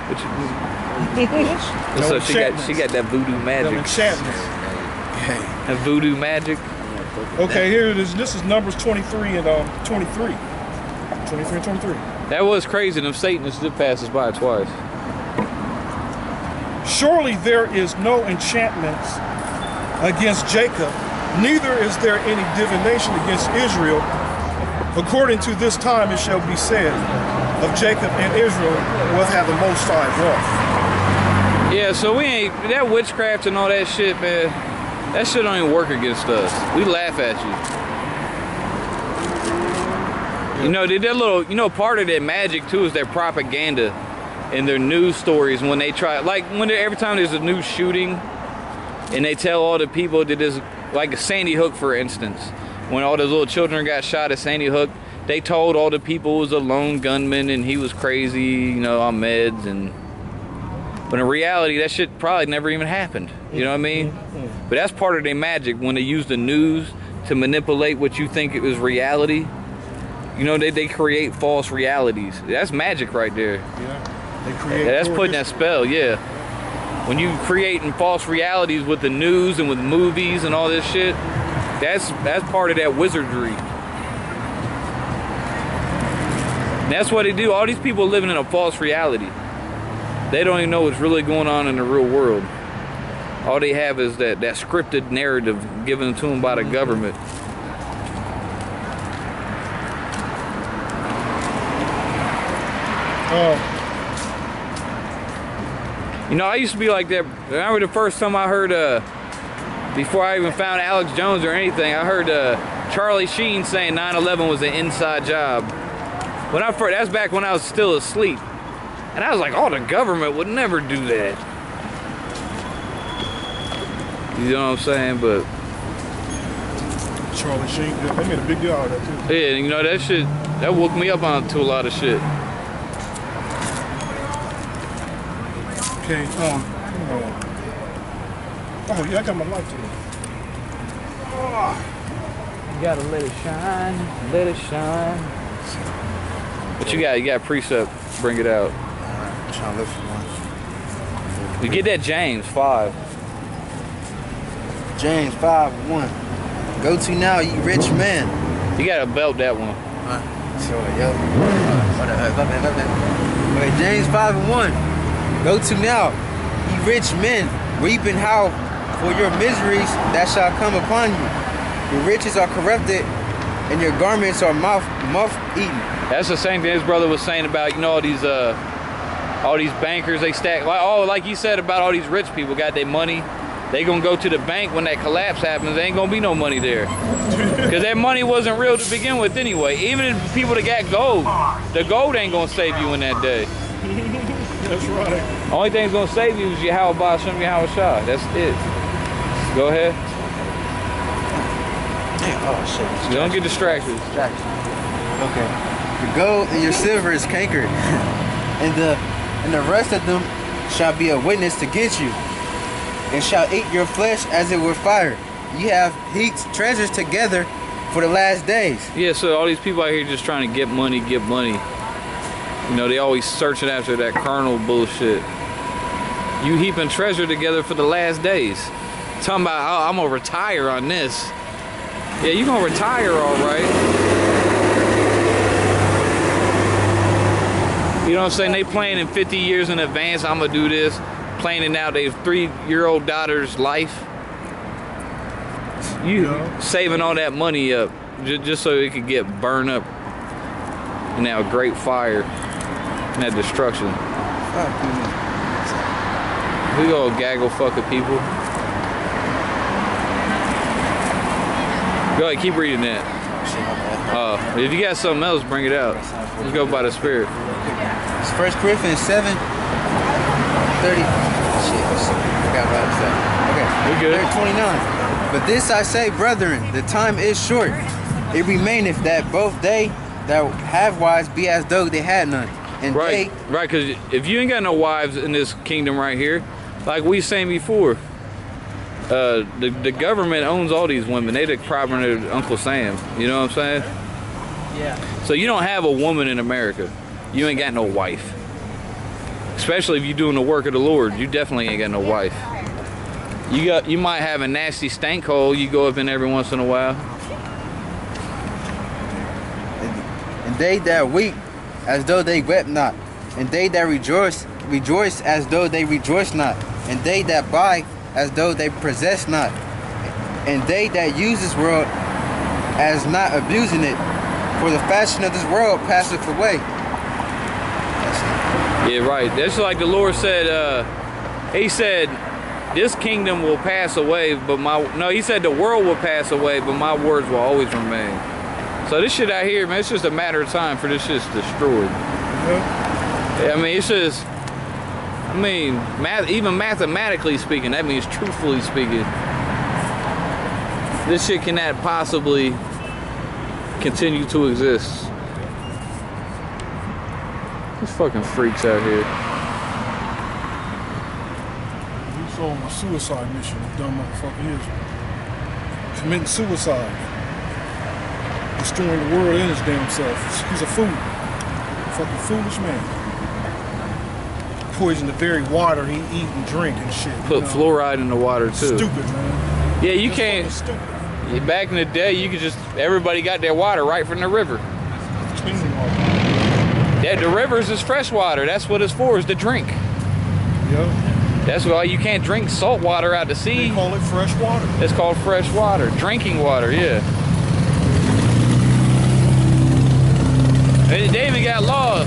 So she got that voodoo magic. That voodoo magic. Okay, here it is. This is Numbers 23 and 23. 23 and 23. That was crazy. Them Satanists did pass us by twice. Surely there is no enchantments against Jacob, neither is there any divination against Israel. According to this time it shall be said, of Jacob and Israel will have the Most High wrath. Yeah, so we ain't, that witchcraft and all that shit, man, that shit don't even work against us. We laugh at you. You know, that little, you know, part of that magic too is their propaganda and their news stories when they try, like every time there's a new shooting and they tell all the people that there's, like Sandy Hook for instance, when all those little children got shot at Sandy Hook, they told all the people it was a lone gunman and he was crazy, you know, on meds, and but in reality that shit probably never even happened, you know what I mean? But that's part of their magic, when they use the news to manipulate what you think it was reality. You know, they create false realities. That's magic right there. Yeah, they create. Yeah, that's putting that spell, yeah. When you creating false realities with the news and with movies and all this shit, that's part of that wizardry. And that's what they do. All these people living in a false reality. They don't even know what's really going on in the real world. All they have is that scripted narrative given to them by the government. You know, I used to be like that. I remember the first time I heard, before I even found Alex Jones or anything, I heard Charlie Sheen saying 9/11 was an inside job. When I first, that's back when I was still asleep. And I was like, oh, the government would never do that. You know what I'm saying? But Charlie Sheen, they made a big deal out of that too. yeah, you know, that shit, that woke me up onto a lot of shit. Okay, oh yeah, I got my light today. You gotta let it shine, let it shine. But you got precept, bring it out. I'm trying to look for one. You get that James 5. James 5:1. Go to now, you rich man. You gotta belt that one. Sure, yep. Okay, James 5:1. Go to now, ye rich men, weep and howl for your miseries that shall come upon you. Your riches are corrupted, and your garments are moth-eaten. That's the same thing this brother was saying about, you know, all these bankers, they stack, like you said about all these rich people got their money. They gonna go to the bank when that collapse happens. There ain't gonna be no money there. Because that money wasn't real to begin with anyway. Even if people that got gold, the gold ain't gonna save you in that day. That's right. Only thing that's gonna save you is Yahweh Ba'Shem Yahweh Shah. That's it. Go ahead. Oh shit. Don't get distracted. Okay. The gold and your silver is cankered, and the rest of them shall be a witness against you, and shall eat your flesh as it were fire. You have heaped treasures together for the last days. Yeah, so all these people out here just trying to get money, get money. You know, they always searching after that carnal bullshit. You heaping treasure together for the last days. Talking about, oh, I'm gonna retire on this. Yeah, you gonna retire all right. You know what I'm saying? They planning 50 years in advance. I'm gonna do this. Planning out their 3-year-old daughter's life. You saving all that money up just so it could get burned up in that great fire and that destruction. We go gaggle fucking people. Go ahead, keep reading that. If you got something else, bring it out. Let's go by the Spirit. It's 1 Corinthians 7:30. Shit, I forgot what I said. Okay, we good. 29. But this I say, brethren, the time is short. It remaineth that both they that have wives be as though they had none. And right, because if you ain't got no wives in this kingdom right here, like we saying before, the government owns all these women. They the property of Uncle Sam. You know what I'm saying? Yeah. So you don't have a woman in America. You ain't got no wife. Especially if you're doing the work of the Lord, you definitely ain't got no wife. You might have a nasty stank hole you go up in every once in a while. And they that weep as though they wept not, and they that rejoice as though they rejoice not, and they that buy as though they possess not, and they that use this world as not abusing it, for the fashion of this world passeth away. Yeah, right. That's like the Lord said, he said, this kingdom will pass away, but he said the world will pass away, but my words will always remain. So this shit out here, man, it's just a matter of time for this shit's destroyed. I mean, it's just, even mathematically speaking, that means truthfully speaking, this shit cannot possibly continue to exist. These fucking freaks out here. He's on a suicide mission, the dumb motherfucker is. Committing suicide. Destroying the world and his damn self. He's a fool. Fucking foolish man. Poison the very water he eat and drink and shit. Put fluoride in the water too. Stupid, man. Yeah, you can't. Stupid. Back in the day, you could everybody got their water right from the river. Clean water. Yeah, the rivers is fresh water. That's what it's for, is to drink. Yeah. That's why you can't drink salt water out the sea. They call it fresh water. It's called fresh water. Drinking water, yeah. They even got laws.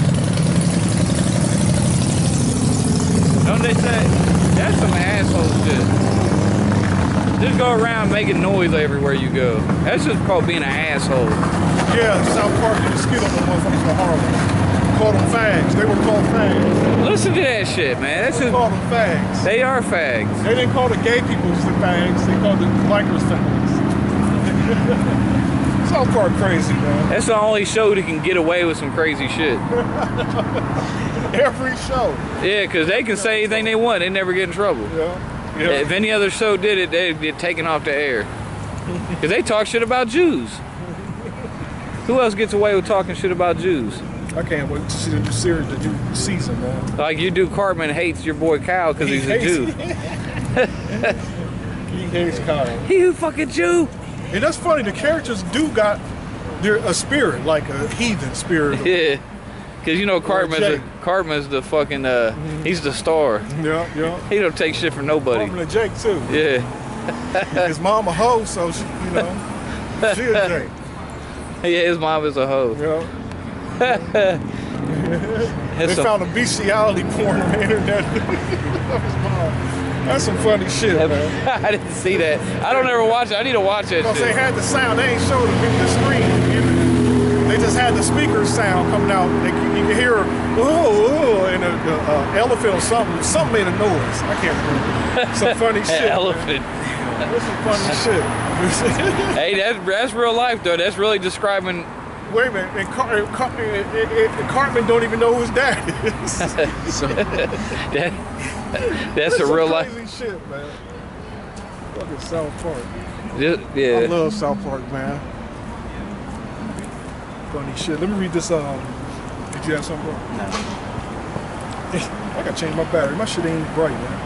Don't they say? That's some asshole shit. Just go around making noise everywhere you go. That's just called being an asshole. Yeah, South Park did a skit on the motherfuckers in Harlem. Called them fags. They were called fags. Listen to that shit, man. That's They called them fags. They are fags. They didn't call the gay people the fags. They called the bikers fags. South Park crazy, man. That's the only show that can get away with some crazy shit. Every show. Yeah, because they can say anything they want. They never get in trouble. Yeah. If any other show did it, they'd get taken off the air. Because they talk shit about Jews. Who else gets away with talking shit about Jews? I can't wait to see the new series, the new season, man. Like you do, Cartman hates your boy Kyle because he's a Jew. He hates Kyle. He who fucking Jew. And that's funny, the characters do got a spirit, like a heathen spirit. Yeah. Because you know Cartman's the fucking, he's the star. Yeah. He don't take shit from nobody. Cartman and Jake, too. Yeah. His mom a hoe, so she, you know, she a Jake. Yeah, his mom is a hoe. Yeah. They found a bestiality porn on the internet. That's some funny shit, man. I didn't see that. I don't ever watch it. I need to watch that Because shit. they had the sound, they ain't showed the screen. They just had the speaker sound coming out. You could hear, and an elephant or something made a noise. I can't remember. Some funny shit. Elephant. That's some funny shit. Hey, that's real life, though. That's really describing. Wait a minute, and Cartman don't even know who his dad is. So, that's a real life. Crazy shit, man. Fucking South Park. Yeah. I love South Park, man. Funny shit. Let me read this. Did you have something? No. I gotta change my battery. My shit ain't bright, man.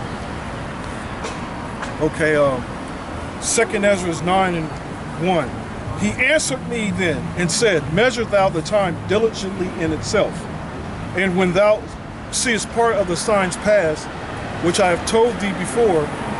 Okay. 2nd Ezra 9:1. He answered me then and said, measure thou the time diligently in itself. And when thou seest part of the signs pass, which I have told thee before,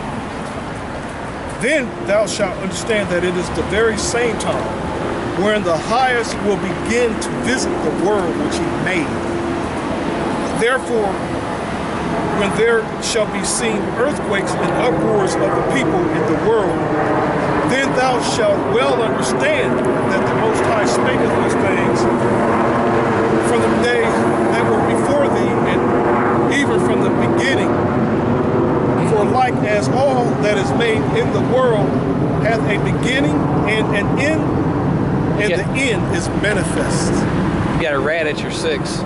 then thou shalt understand that it is the very same time wherein the highest will begin to visit the world which he made. Therefore, when there shall be seen earthquakes and uproars of the people in the world, then thou shalt well understand that the Most High spake of these things from the days that were before thee, and even from the beginning. For like as all that is made in the world hath a beginning and an end, and the end is manifest. You got a rat at your 6.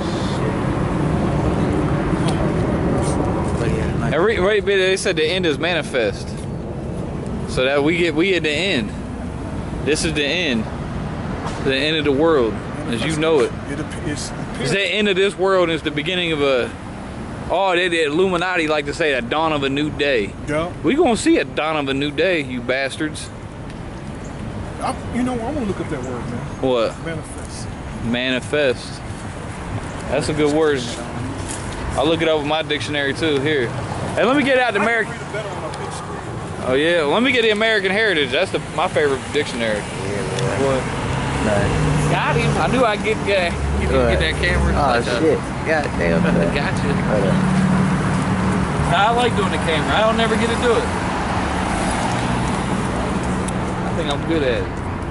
Wait, they said the end is manifest. So that we at the end. This is the end. The end of the world, as you know it. It's the end of this world is the beginning of a. Oh, the Illuminati like to say a dawn of a new day. Yeah. We gonna see a dawn of a new day, you bastards. You know, I want to look up that word, man. What? Manifest. Manifest. That's a good word. I'll look it up with my dictionary too. Here. Hey, let me get out the American. Oh yeah, let me get the American Heritage. That's my favorite dictionary. Yeah, what? Nice. Got him. I knew I'd get that camera. Oh shit! God damn. Gotcha. I like doing the camera. I don't never get to do it. I think I'm good at it.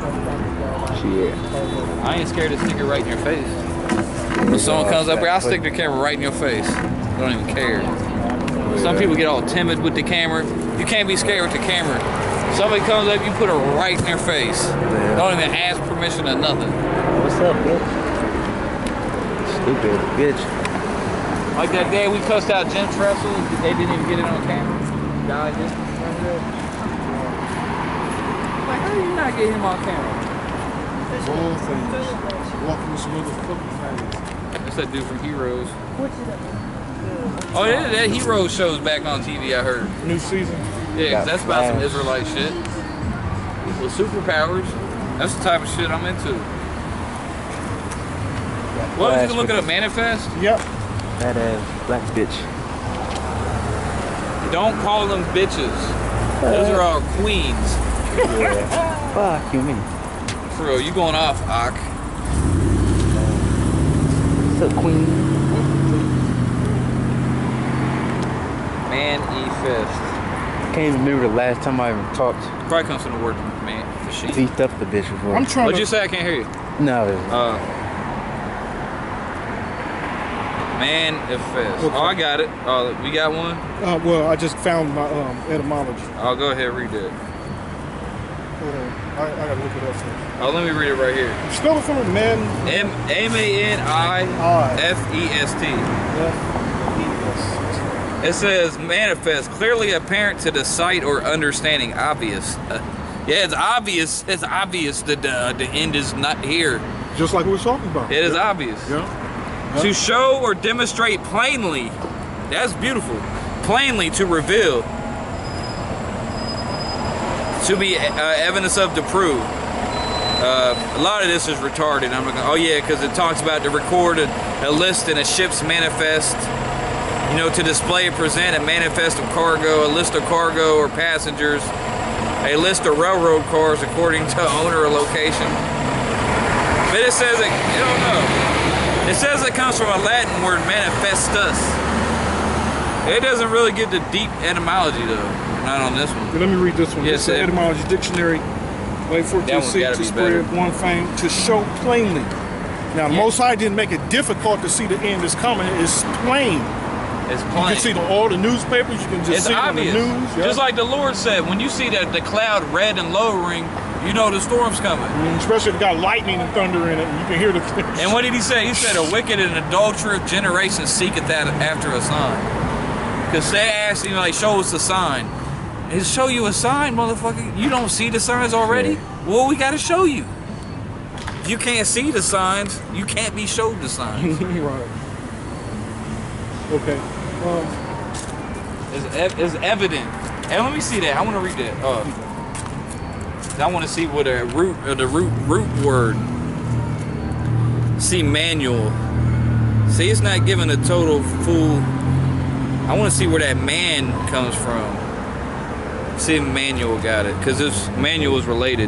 Shit. I ain't scared to stick it right in your face. When someone comes up here, I'll stick the camera right in your face. I don't even care. Some people get all timid with the camera. You can't be scared with the camera. Somebody comes up, you put it right in their face. Yeah. Don't even ask permission or nothing. What's up, bitch? Stupid bitch. Like that day we cussed out Jim Tressel, they didn't even get it on camera. Guy did. Like, how do you not get him on camera? All things. Walking with some motherfucking things. That's that dude from Heroes. Oh, yeah, that Heroes show's back on TV, I heard. New season. Yeah, 'cause that's about some Israelite shit. With superpowers. That's the type of shit I'm into. What was you looking up? Manifest? Yep. That ass black bitch. Don't call them bitches. Those are all queens. Yeah. Fuck you mean? For real, you going off, Ak. What's up, queen? Manifest. Can't even remember the last time I ever talked. Probably comes from the word man, machine. Beefed up the bitch before. I'm trying What'd to. you say? I can't hear you. No. Manifest. Okay. Oh, I got it. Oh, we got one? Well, I just found my etymology. I'll go ahead and read that. Hold on. I gotta look it up first. Oh, let me read it right here. Spell it for me, man. M-A-N-I-F-E-S-T. It says manifest, clearly apparent to the sight or understanding, obvious. Yeah, it's obvious. It's obvious that the end is not here. Just like we were talking about. It is obvious. Yeah. To show or demonstrate plainly. That's beautiful. Plainly to reveal. To be evidence of to prove. A lot of this is retarded. I'm not gonna, oh yeah, because it talks about to record a list in a ship's manifest. You know, to display and present a manifest of cargo, a list of cargo or passengers, a list of railroad cars according to owner or location. But it says it, I don't know. It says it comes from a Latin word manifestus. It doesn't really get the deep etymology though. Not on this one. Let me read this one. Yes, This is the etymology dictionary. Wait for it to see, to spread one fame, to show plainly. Now, Most High didn't make it difficult to see the end is coming. It's plain. It's plain. You can see it on all the newspapers. You can just see obvious. it on the news. Just like the Lord said, when you see the cloud red and lowering, you know the storm's coming. Especially if it got lightning and thunder in it, and you can hear the. And what did he say? He said, a wicked and adulterous generation seeketh that after a sign. Because they asked him, like, show us the sign. He'll show you a sign, motherfucker. You don't see the signs already? Well, we got to show you. If you can't see the signs, you can't be showed the signs. Right. Okay. It's evident. And let me see that. I want to read that. I want to see what the root word. See manual. See, it's not giving a total full. I want to see where that man comes from. See if manual got it, because this manual is related.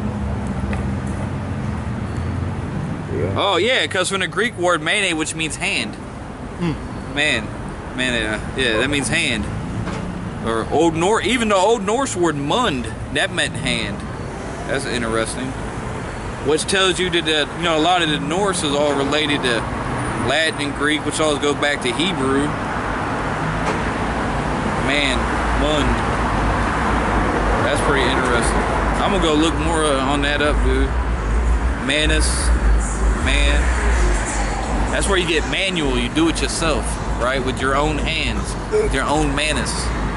Yeah. Oh yeah, it comes from the Greek word mane, which means hand. Man, yeah, that means hand. Or even the Old Norse word mund, that meant hand. That's interesting. Which tells you that a lot of the Norse is all related to Latin and Greek, which all goes back to Hebrew. Man, mund. That's pretty interesting. I'm gonna go look more on that up, dude. Manus, man. That's where you get manual. You do it yourself, right? With your own hands, with your own manus.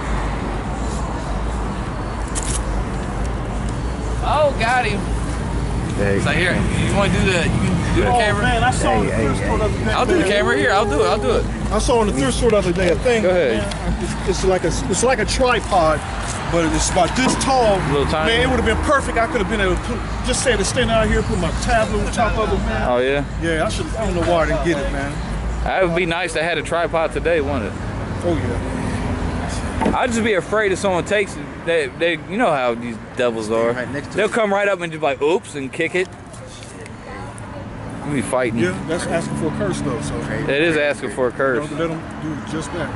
Oh, got him. Hey. So here, you want to do the? You can do the camera. Man, I saw on the thrift store the other day. I'll do the camera here. I'll do it. I saw on the thrift store the other day a thing. Go ahead. Man, it's like a tripod, but it's about this tall. A little tiny. Man, it would have been perfect. I could have been able to just say to stand out here, put my tablet on top of it, man. Oh yeah. Yeah, I should. I don't know why I didn't get it, man. That would be nice to have a tripod today, wouldn't it? Oh yeah. I'd just be afraid if someone takes it. They you know how these devils are. They'll come right up and just like, oops, and kick it. We'll be fighting. Yeah, that's asking for a curse though. So it is asking for a curse. Don't let them do just that.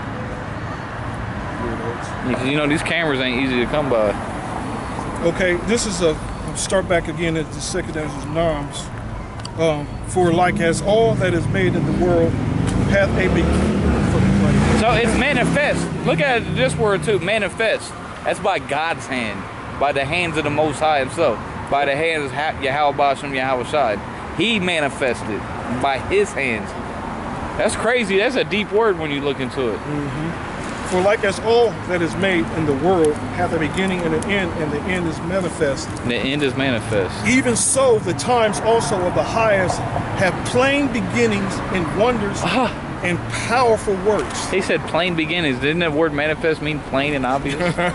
You know, these cameras ain't easy to come by. Okay, this is start back again at the second as noms. For like as all that is made in the world hath a beginning. So it's manifest. Look at this word too, manifest. That's by God's hand, by the hands of the Most High Himself, by the hands of Yahweh Shem Yahweh Shai. He manifested by His hands. That's crazy. That's a deep word when you look into it. For like as all that is made in the world hath a beginning and an end, and the end is manifest. And the end is manifest. Even so, the times also of the highest have plain beginnings and wonders and powerful works. He said plain beginnings. Didn't that word manifest mean plain and obvious?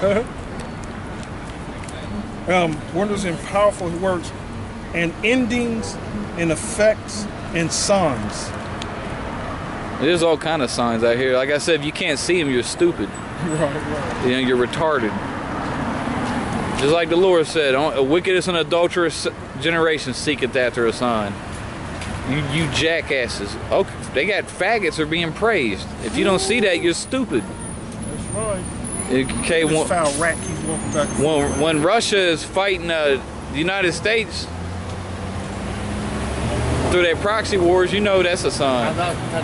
Wonders and powerful works, and endings and effects and signs. There's all kind of signs out here. Like I said, if you can't see them, you're stupid. Right. You know, you're retarded. Just like the Lord said, a wickedness and adulterous generation seeketh after a sign. You jackasses. Okay, they got faggots are being praised. If you don't see that, you're stupid. That's right. Okay, This foul rat keeps walking back and forth. when Russia is fighting the United States through their proxy wars, you know that's a sign.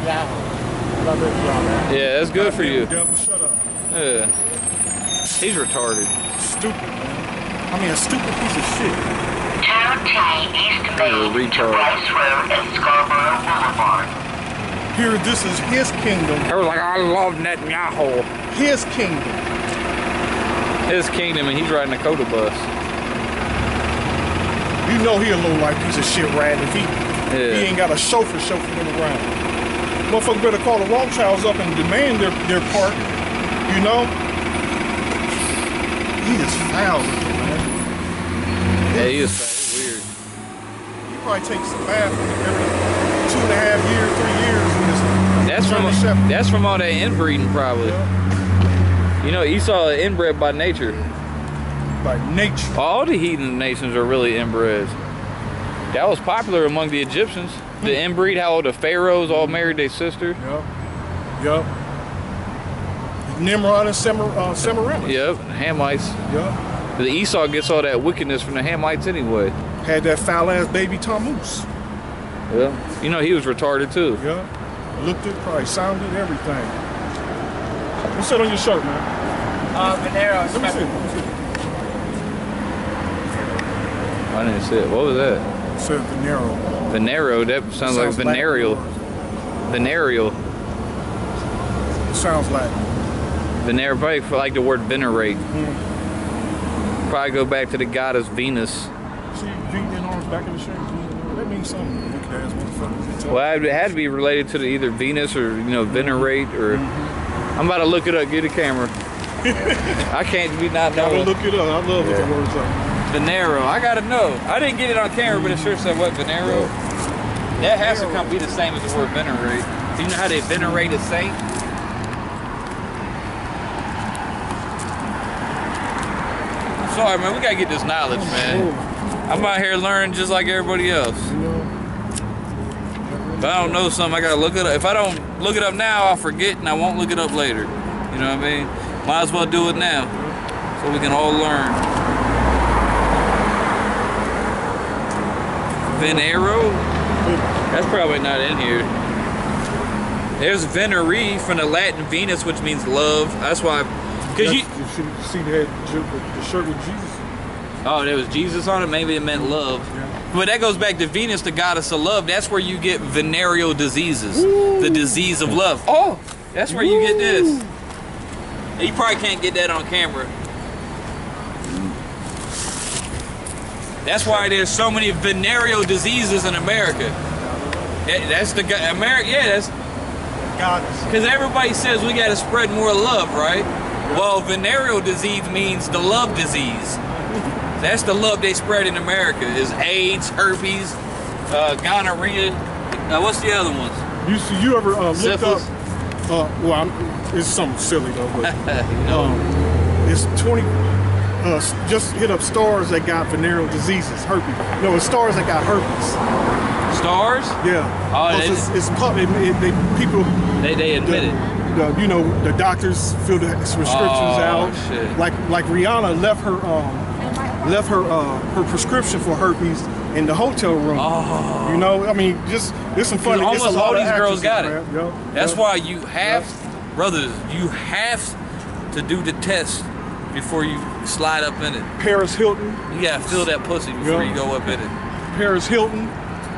Yeah, that's good for you. Devil, shut up. Yeah. He's retarded. Stupid, man. I mean, a stupid piece of shit. Turn T East Main to Rice Road and Scarborough Boulevard. Here, this is his kingdom. I was like, I love Netanyahu. His kingdom. His kingdom, and he's riding a Coda bus. You know he a low-life piece of shit rat if he ain't got a chauffeur him around. Motherfucker better call the Rothschilds up and demand their part, you know? He is foul, man. Yeah, he is weird. He probably takes a bath every 2.5 years, 3 years. That's from all that inbreeding, probably. Yeah. You know, Esau is inbred by nature. By nature. All the heathen nations are really inbred. That was popular among the Egyptians. The inbreed, how the pharaohs all married their sister. Yup. Nimrod and Semiramis. Yep, Hamites. Yup. The Esau gets all that wickedness from the Hamites anyway. Had that foul ass baby Tammuz. Yeah. You know, he was retarded too. Yup. Looked it, probably sounded everything. What's that on your shirt, man? Venero. Let me see. I didn't see it. What was that? It said Venero. Venero, that sounds like venereal. Venereal. It sounds like. Venereal, probably for like the word venerate. Probably go back to the goddess Venus. See, V in arms back in the shirt. That means something. Wicked ass motherfucker. Well, it had to be related to either Venus or, you know, venerate or... I'm about to look it up. Get a camera. I can't be not Gotta knowing. look it up. I love looking words up. Venero. I gotta know. I didn't get it on camera, but it sure said what, Venero? That has to be the same as the word venerate. Do you know how they venerate a saint? I'm sorry, man. We gotta get this knowledge, man. I'm out here learning just like everybody else. If I don't know something, I gotta look it up. If I don't look it up now, I'll forget and I won't look it up later. You know what I mean? Might as well do it now so we can all learn. Venero? That's probably not in here. There's Venere from the Latin Venus, which means love. That's why. Cause you see the shirt with Jesus. Oh, there was Jesus on it. Maybe it meant love. Yeah. But that goes back to Venus, the goddess of love. That's where you get venereal diseases. Ooh. The disease of love. Oh, that's where you get this. You probably can't get that on camera. That's why there's so many venereal diseases in America. That's the America. Yeah, that's because everybody says we got to spread more love, right? Well, venereal disease means the love disease. That's the love they spread in America. Is AIDS, herpes, gonorrhea. What's the other ones? You ever looked Syphilis? up? Well, it's something silly though, but you know. it's 20. Just hit up stars that got venereal diseases, herpes. No, it's stars that got herpes. Stars? Yeah. Oh, it's public. People. They admit it. You know, the doctors fill the prescriptions out. Shit. Like Rihanna left her her prescription for herpes in the hotel room. Oh. You know, I mean, just there's some funny. Almost all these girls got it. Yep. That's why you have, brothers, you have to do the test before you slide up in it. Paris Hilton. You gotta feel that pussy before you go up in it. Paris Hilton.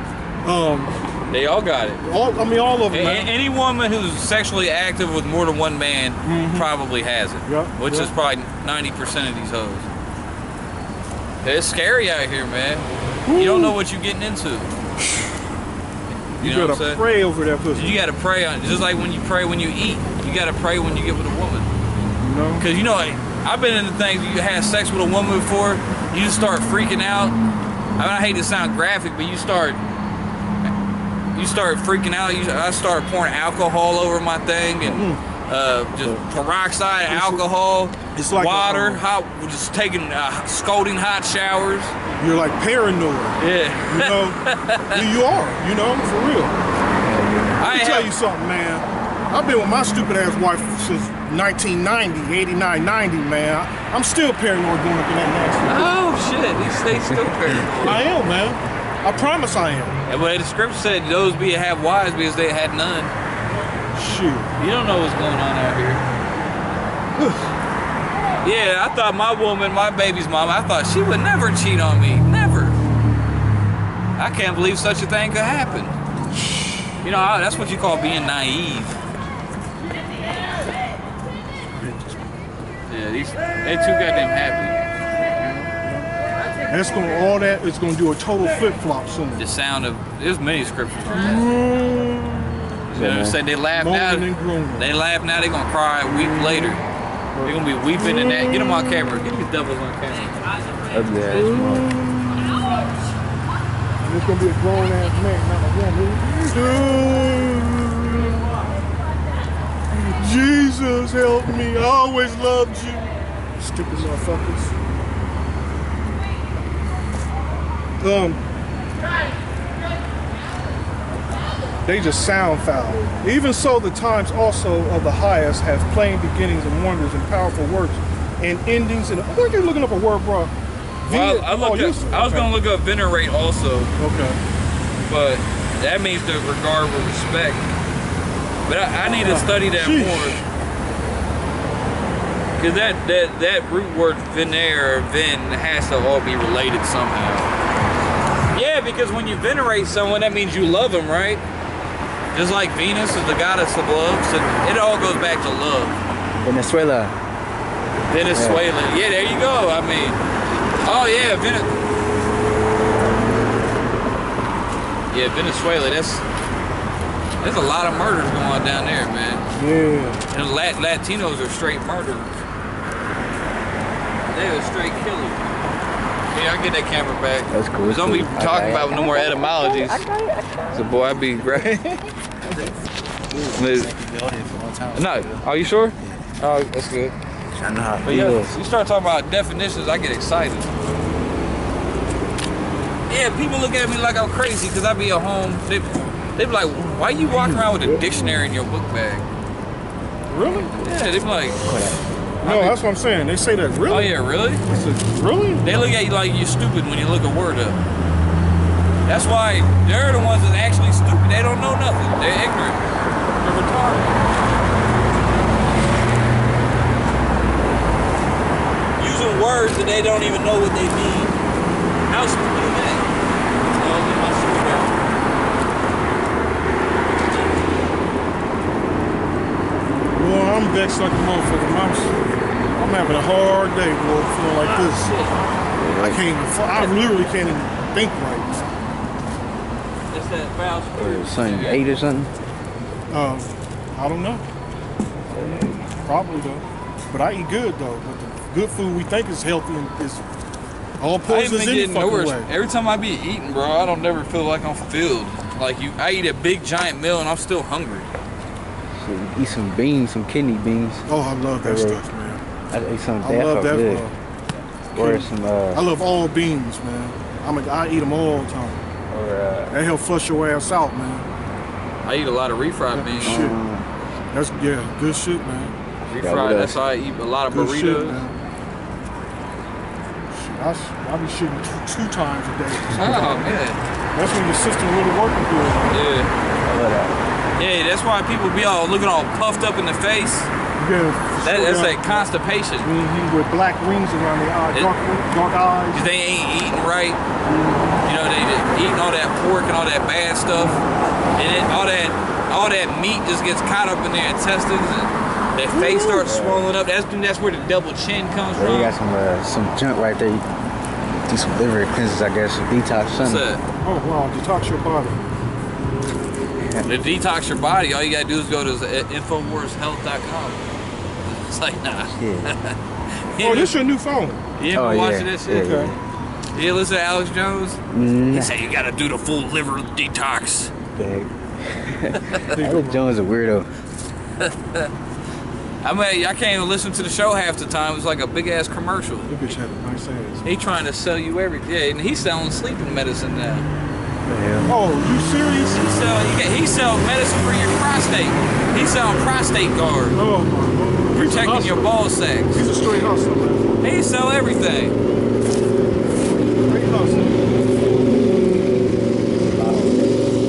They all got it. All of them. Any woman who's sexually active with more than one man probably has it. Yep. Which is probably 90% of these hoes. It's scary out here, man. Ooh. You don't know what you're getting into. You know gotta pray over that pussy. You gotta pray on it. Just like when you pray when you eat. You gotta pray when you get with a woman. You know? Because you know, I've been into things, you had sex with a woman before, you just start freaking out. I mean, I hate to sound graphic, but you start freaking out. I start pouring alcohol over my thing and just peroxide, alcohol, it's like water, hot, just taking scalding hot showers. You're like paranoid. Yeah. You know, you are. You know, for real. Let me tell you something, man. I've been with my stupid ass wife since 1990, 89, 90, man. I'm still paranoid going up in that nasty. Oh shit, he stays still paranoid. I am, man. I promise I am. And well, the scripture said those have wives because they had none. Shoot. You don't know what's going on out here. Yeah, I thought my woman, my baby's mom, I thought she would never cheat on me. Never. I can't believe such a thing could happen. You know, that's what you call being naive. Yeah, they too goddamn happy. That's gonna all that is gonna do a total flip flop soon. The sound of there's many scriptures on that. You know, said they laugh now. They laugh now. They gonna cry a week later. They're gonna be weeping and that. Get them on camera. Get these devils on camera. Ugly ass mom. It's gonna be a grown ass man, not a woman. Jesus help me! I always loved you, stupid motherfuckers. They just sound foul. Even so, the times also of the highest have plain beginnings and wonders and powerful works and endings. And where are you looking up a word, bro? Well, I was gonna look up venerate also. Okay. But that means to regard with respect. But I need to study that more. Because that root word vener or ven has to all be related somehow. Yeah, because when you venerate someone, that means you love them, right? Just like Venus is the goddess of love, so it all goes back to love. Venezuela. Venezuela. Yeah, there you go. I mean, oh yeah, Venezuela. There's a lot of murders going on down there, man. Yeah. And Latinos are straight murderers. They are straight killers. Yeah, I'll get that camera back. That's cool. Because don't be talking about no more etymologies. So boy, I'd be right. No, are you sure? Oh, that's good. I know how But yeah, you start talking about definitions, I get excited. Yeah, people look at me like I'm crazy because I be at home. They be like, why you walking around with a dictionary in your book bag? Really? Yeah, they be like, no, that's what I'm saying. They say that really. oh yeah, really? Really? They look at you like you're stupid when you look a word up. That's why they're the ones that actually stupid. They don't know nothing. They're ignorant. They're retarded. Using words that they don't even know what they mean. How stupid is that? Oh, get my sword out. Boy, I'm vexed like a motherfucker. I'm having a hard day, boy, feeling like this. I literally can't even think right. That's that foul spirit. Something you ate or something? I don't know. Probably though. But I eat good though. But the good food we think is healthy and is all I ain't poisons been in the getting fucking nowhere. way. Every time I be eating, bro, I don't never feel like I'm fulfilled. Like I eat a big giant meal and I'm still hungry. So eat some beans, some kidney beans. Oh, I love that stuff, man. I ate some of I that. love that. Good. Or some I love all beans, man. I eat them all the time. That help flush your ass out, man. I eat a lot of refried beans. Shit. That's good shit, man. Refried, that's how I eat a lot of Good burritos. shit, man. Shit, I be shitting two times a day. Oh man. That's when your system really working good. Yeah. Yeah, that's why people be all looking all puffed up in the face. Yeah. That's that constipation. With black rings around their eyes, dark eyes. Cause they ain't eating right. You know, they eating all that pork and all that bad stuff, and all that meat just gets caught up in their intestines, and their face starts swelling up. That's where the double chin comes Yeah, from. you got some junk right there. You do some liver cleanses, I guess, some detox something. Oh wow, detox your body. To detox your body, all you gotta do is go to InfoWarsHealth.com. It's like, nah. Yeah. Oh, this your new phone? You ever watching that shit? Okay. You listen to Alex Jones? Nah. He said you gotta do the full liver detox. Alex Jones a weirdo. I mean, I can't even listen to the show half the time. It's like a big ass commercial. That bitch had a nice ass. He trying to sell you everything. Yeah, and he's selling sleeping medicine now. Oh, you serious? He sell medicine for your prostate. He's selling prostate guard, Oh my God. protecting your ball sacks. He's a straight hustler, man. He sell everything. Straight hustler.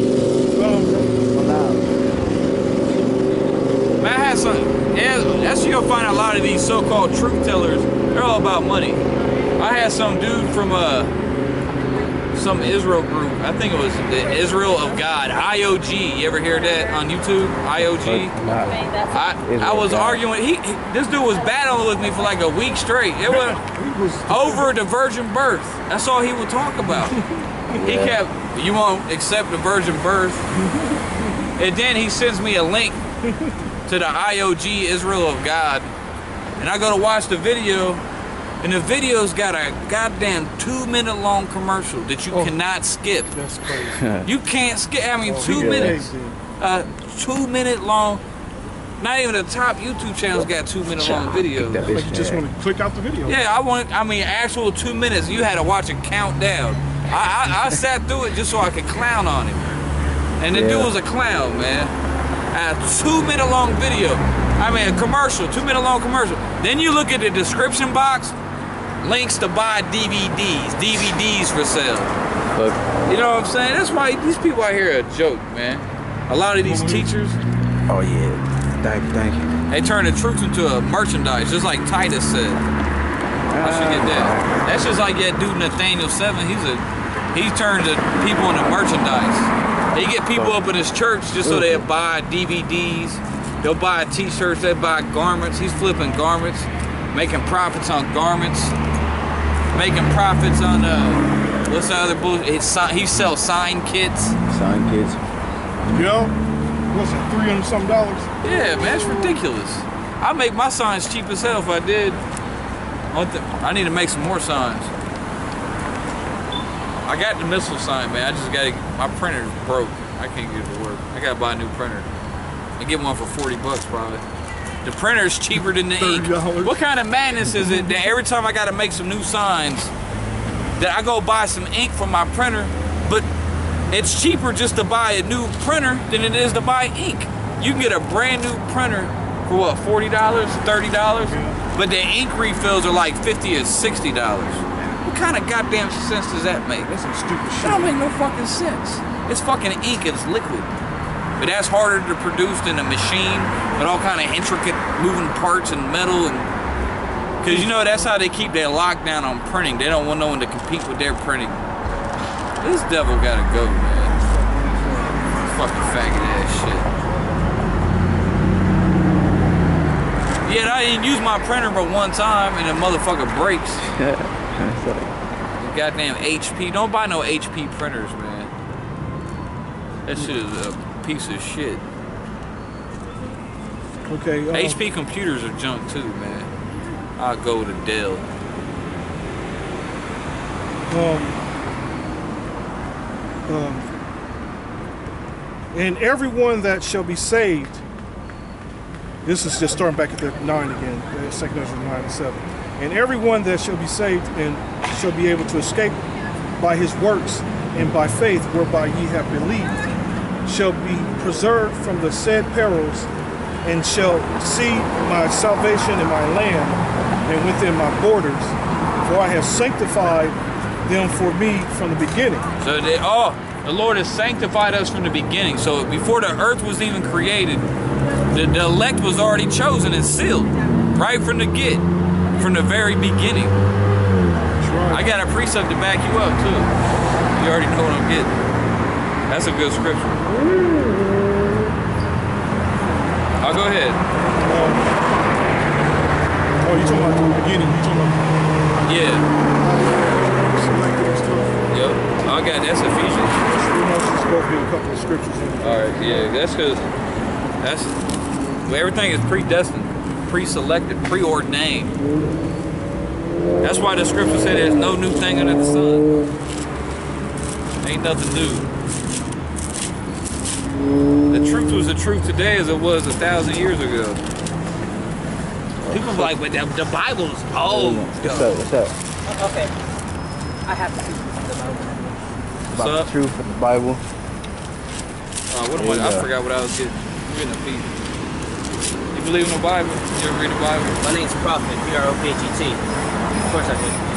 Man, I had some. Yeah, that's you gonna find a lot of these so-called truth tellers, they're all about money. I had some dude from some Israel group. I think it was the Israel of God, IOG. You ever hear that on YouTube? IOG. I was arguing. This dude was battling with me for like a week straight. It was over the virgin birth. That's all he would talk about. He kept, you won't accept the virgin birth, and then he sends me a link to the IOG Israel of God, and I go to watch the video. And the video's got a goddamn 2-minute long commercial that you cannot skip. That's crazy. You can't skip. I mean, 2 minutes. 2-minute long. Not even the top YouTube channels got 2-minute long videos. Like you just want to click out the video. Yeah, I mean, actual 2 minutes. You had to watch it count down. I sat through it just so I could clown on him. And the dude was a clown, man. A 2-minute long video. I mean, a commercial, 2-minute long commercial. Then you look at the description box. Links to buy DVDs for sale. You know what I'm saying? That's why these people out here are a joke, man. A lot of these teachers. Oh yeah, thank you. They turn the truth into a merchandise, just like Titus said. I should get that. That's just like that dude Nathaniel 7. He turned the people into merchandise. He get people up in his church just so they'll buy DVDs. They'll buy t-shirts. They buy garments. He's flipping garments, making profits on garments. Making profits on what's the other bullshit? He sells sign kits. Sign kits. Yeah. What's it, $300 something? Yeah, man, it's ridiculous. I make my signs cheap as hell if I did. I need to make some more signs. I got the missile sign, man. I just gotta. My printer's broke. I can't get it to work. I gotta buy a new printer. I get one for $40 probably. The printer's cheaper than the ink. What kind of madness is it that every time I gotta make some new signs, that I go buy some ink from my printer, but it's cheaper just to buy a new printer than it is to buy ink. You can get a brand new printer for what, $40, $30? But the ink refills are like $50 or $60. What kind of goddamn sense does that make? That's some stupid shit. That don't make no fucking sense. It's fucking ink, it's liquid. But that's harder to produce than a machine with all kind of intricate moving parts and metal, and because you know that's how they keep their lockdown on printing. They don't want no one to compete with their printing. This devil gotta go, man. Fucking faggot ass shit. Yeah, I didn't use my printer but one time and the motherfucker breaks. Goddamn HP. Don't buy no HP printers, man. That shit is a piece of shit. Okay. HP computers are junk too, man. I'll go to Dell. And everyone that shall be saved. This is just starting back at the 9 again. 2 Ezra 9:7. And everyone that shall be saved and shall be able to escape by his works and by faith whereby ye have believed, shall be preserved from the said perils, and shall see my salvation in my land and within my borders, for I have sanctified them for me from the beginning. So the Lord has sanctified us from the beginning. So before the earth was even created, the elect was already chosen and sealed right from the from the very beginning. That's right. I got a precept to back you up too. You already know what I'm getting. That's a good scripture. I'll go ahead. Oh, you talking about the beginning? You talking about? Yeah. Selected and stuff. Yep. I got that's Ephesians. We must just go through a couple of scriptures. All right. Yeah. That's because everything is predestined, pre-selected, preordained. That's why the scripture said there's no new thing under the sun. Ain't nothing new. The truth was the truth today as it was 1,000 years ago. People be like, but the Bible's old. What's up? Okay. I have to see the Bible. About the truth of the Bible. What am I forgot what I was getting. I'm getting a piece. You believe in the Bible? You ever read the Bible? My name's Prophet, Prophet. Of course I do.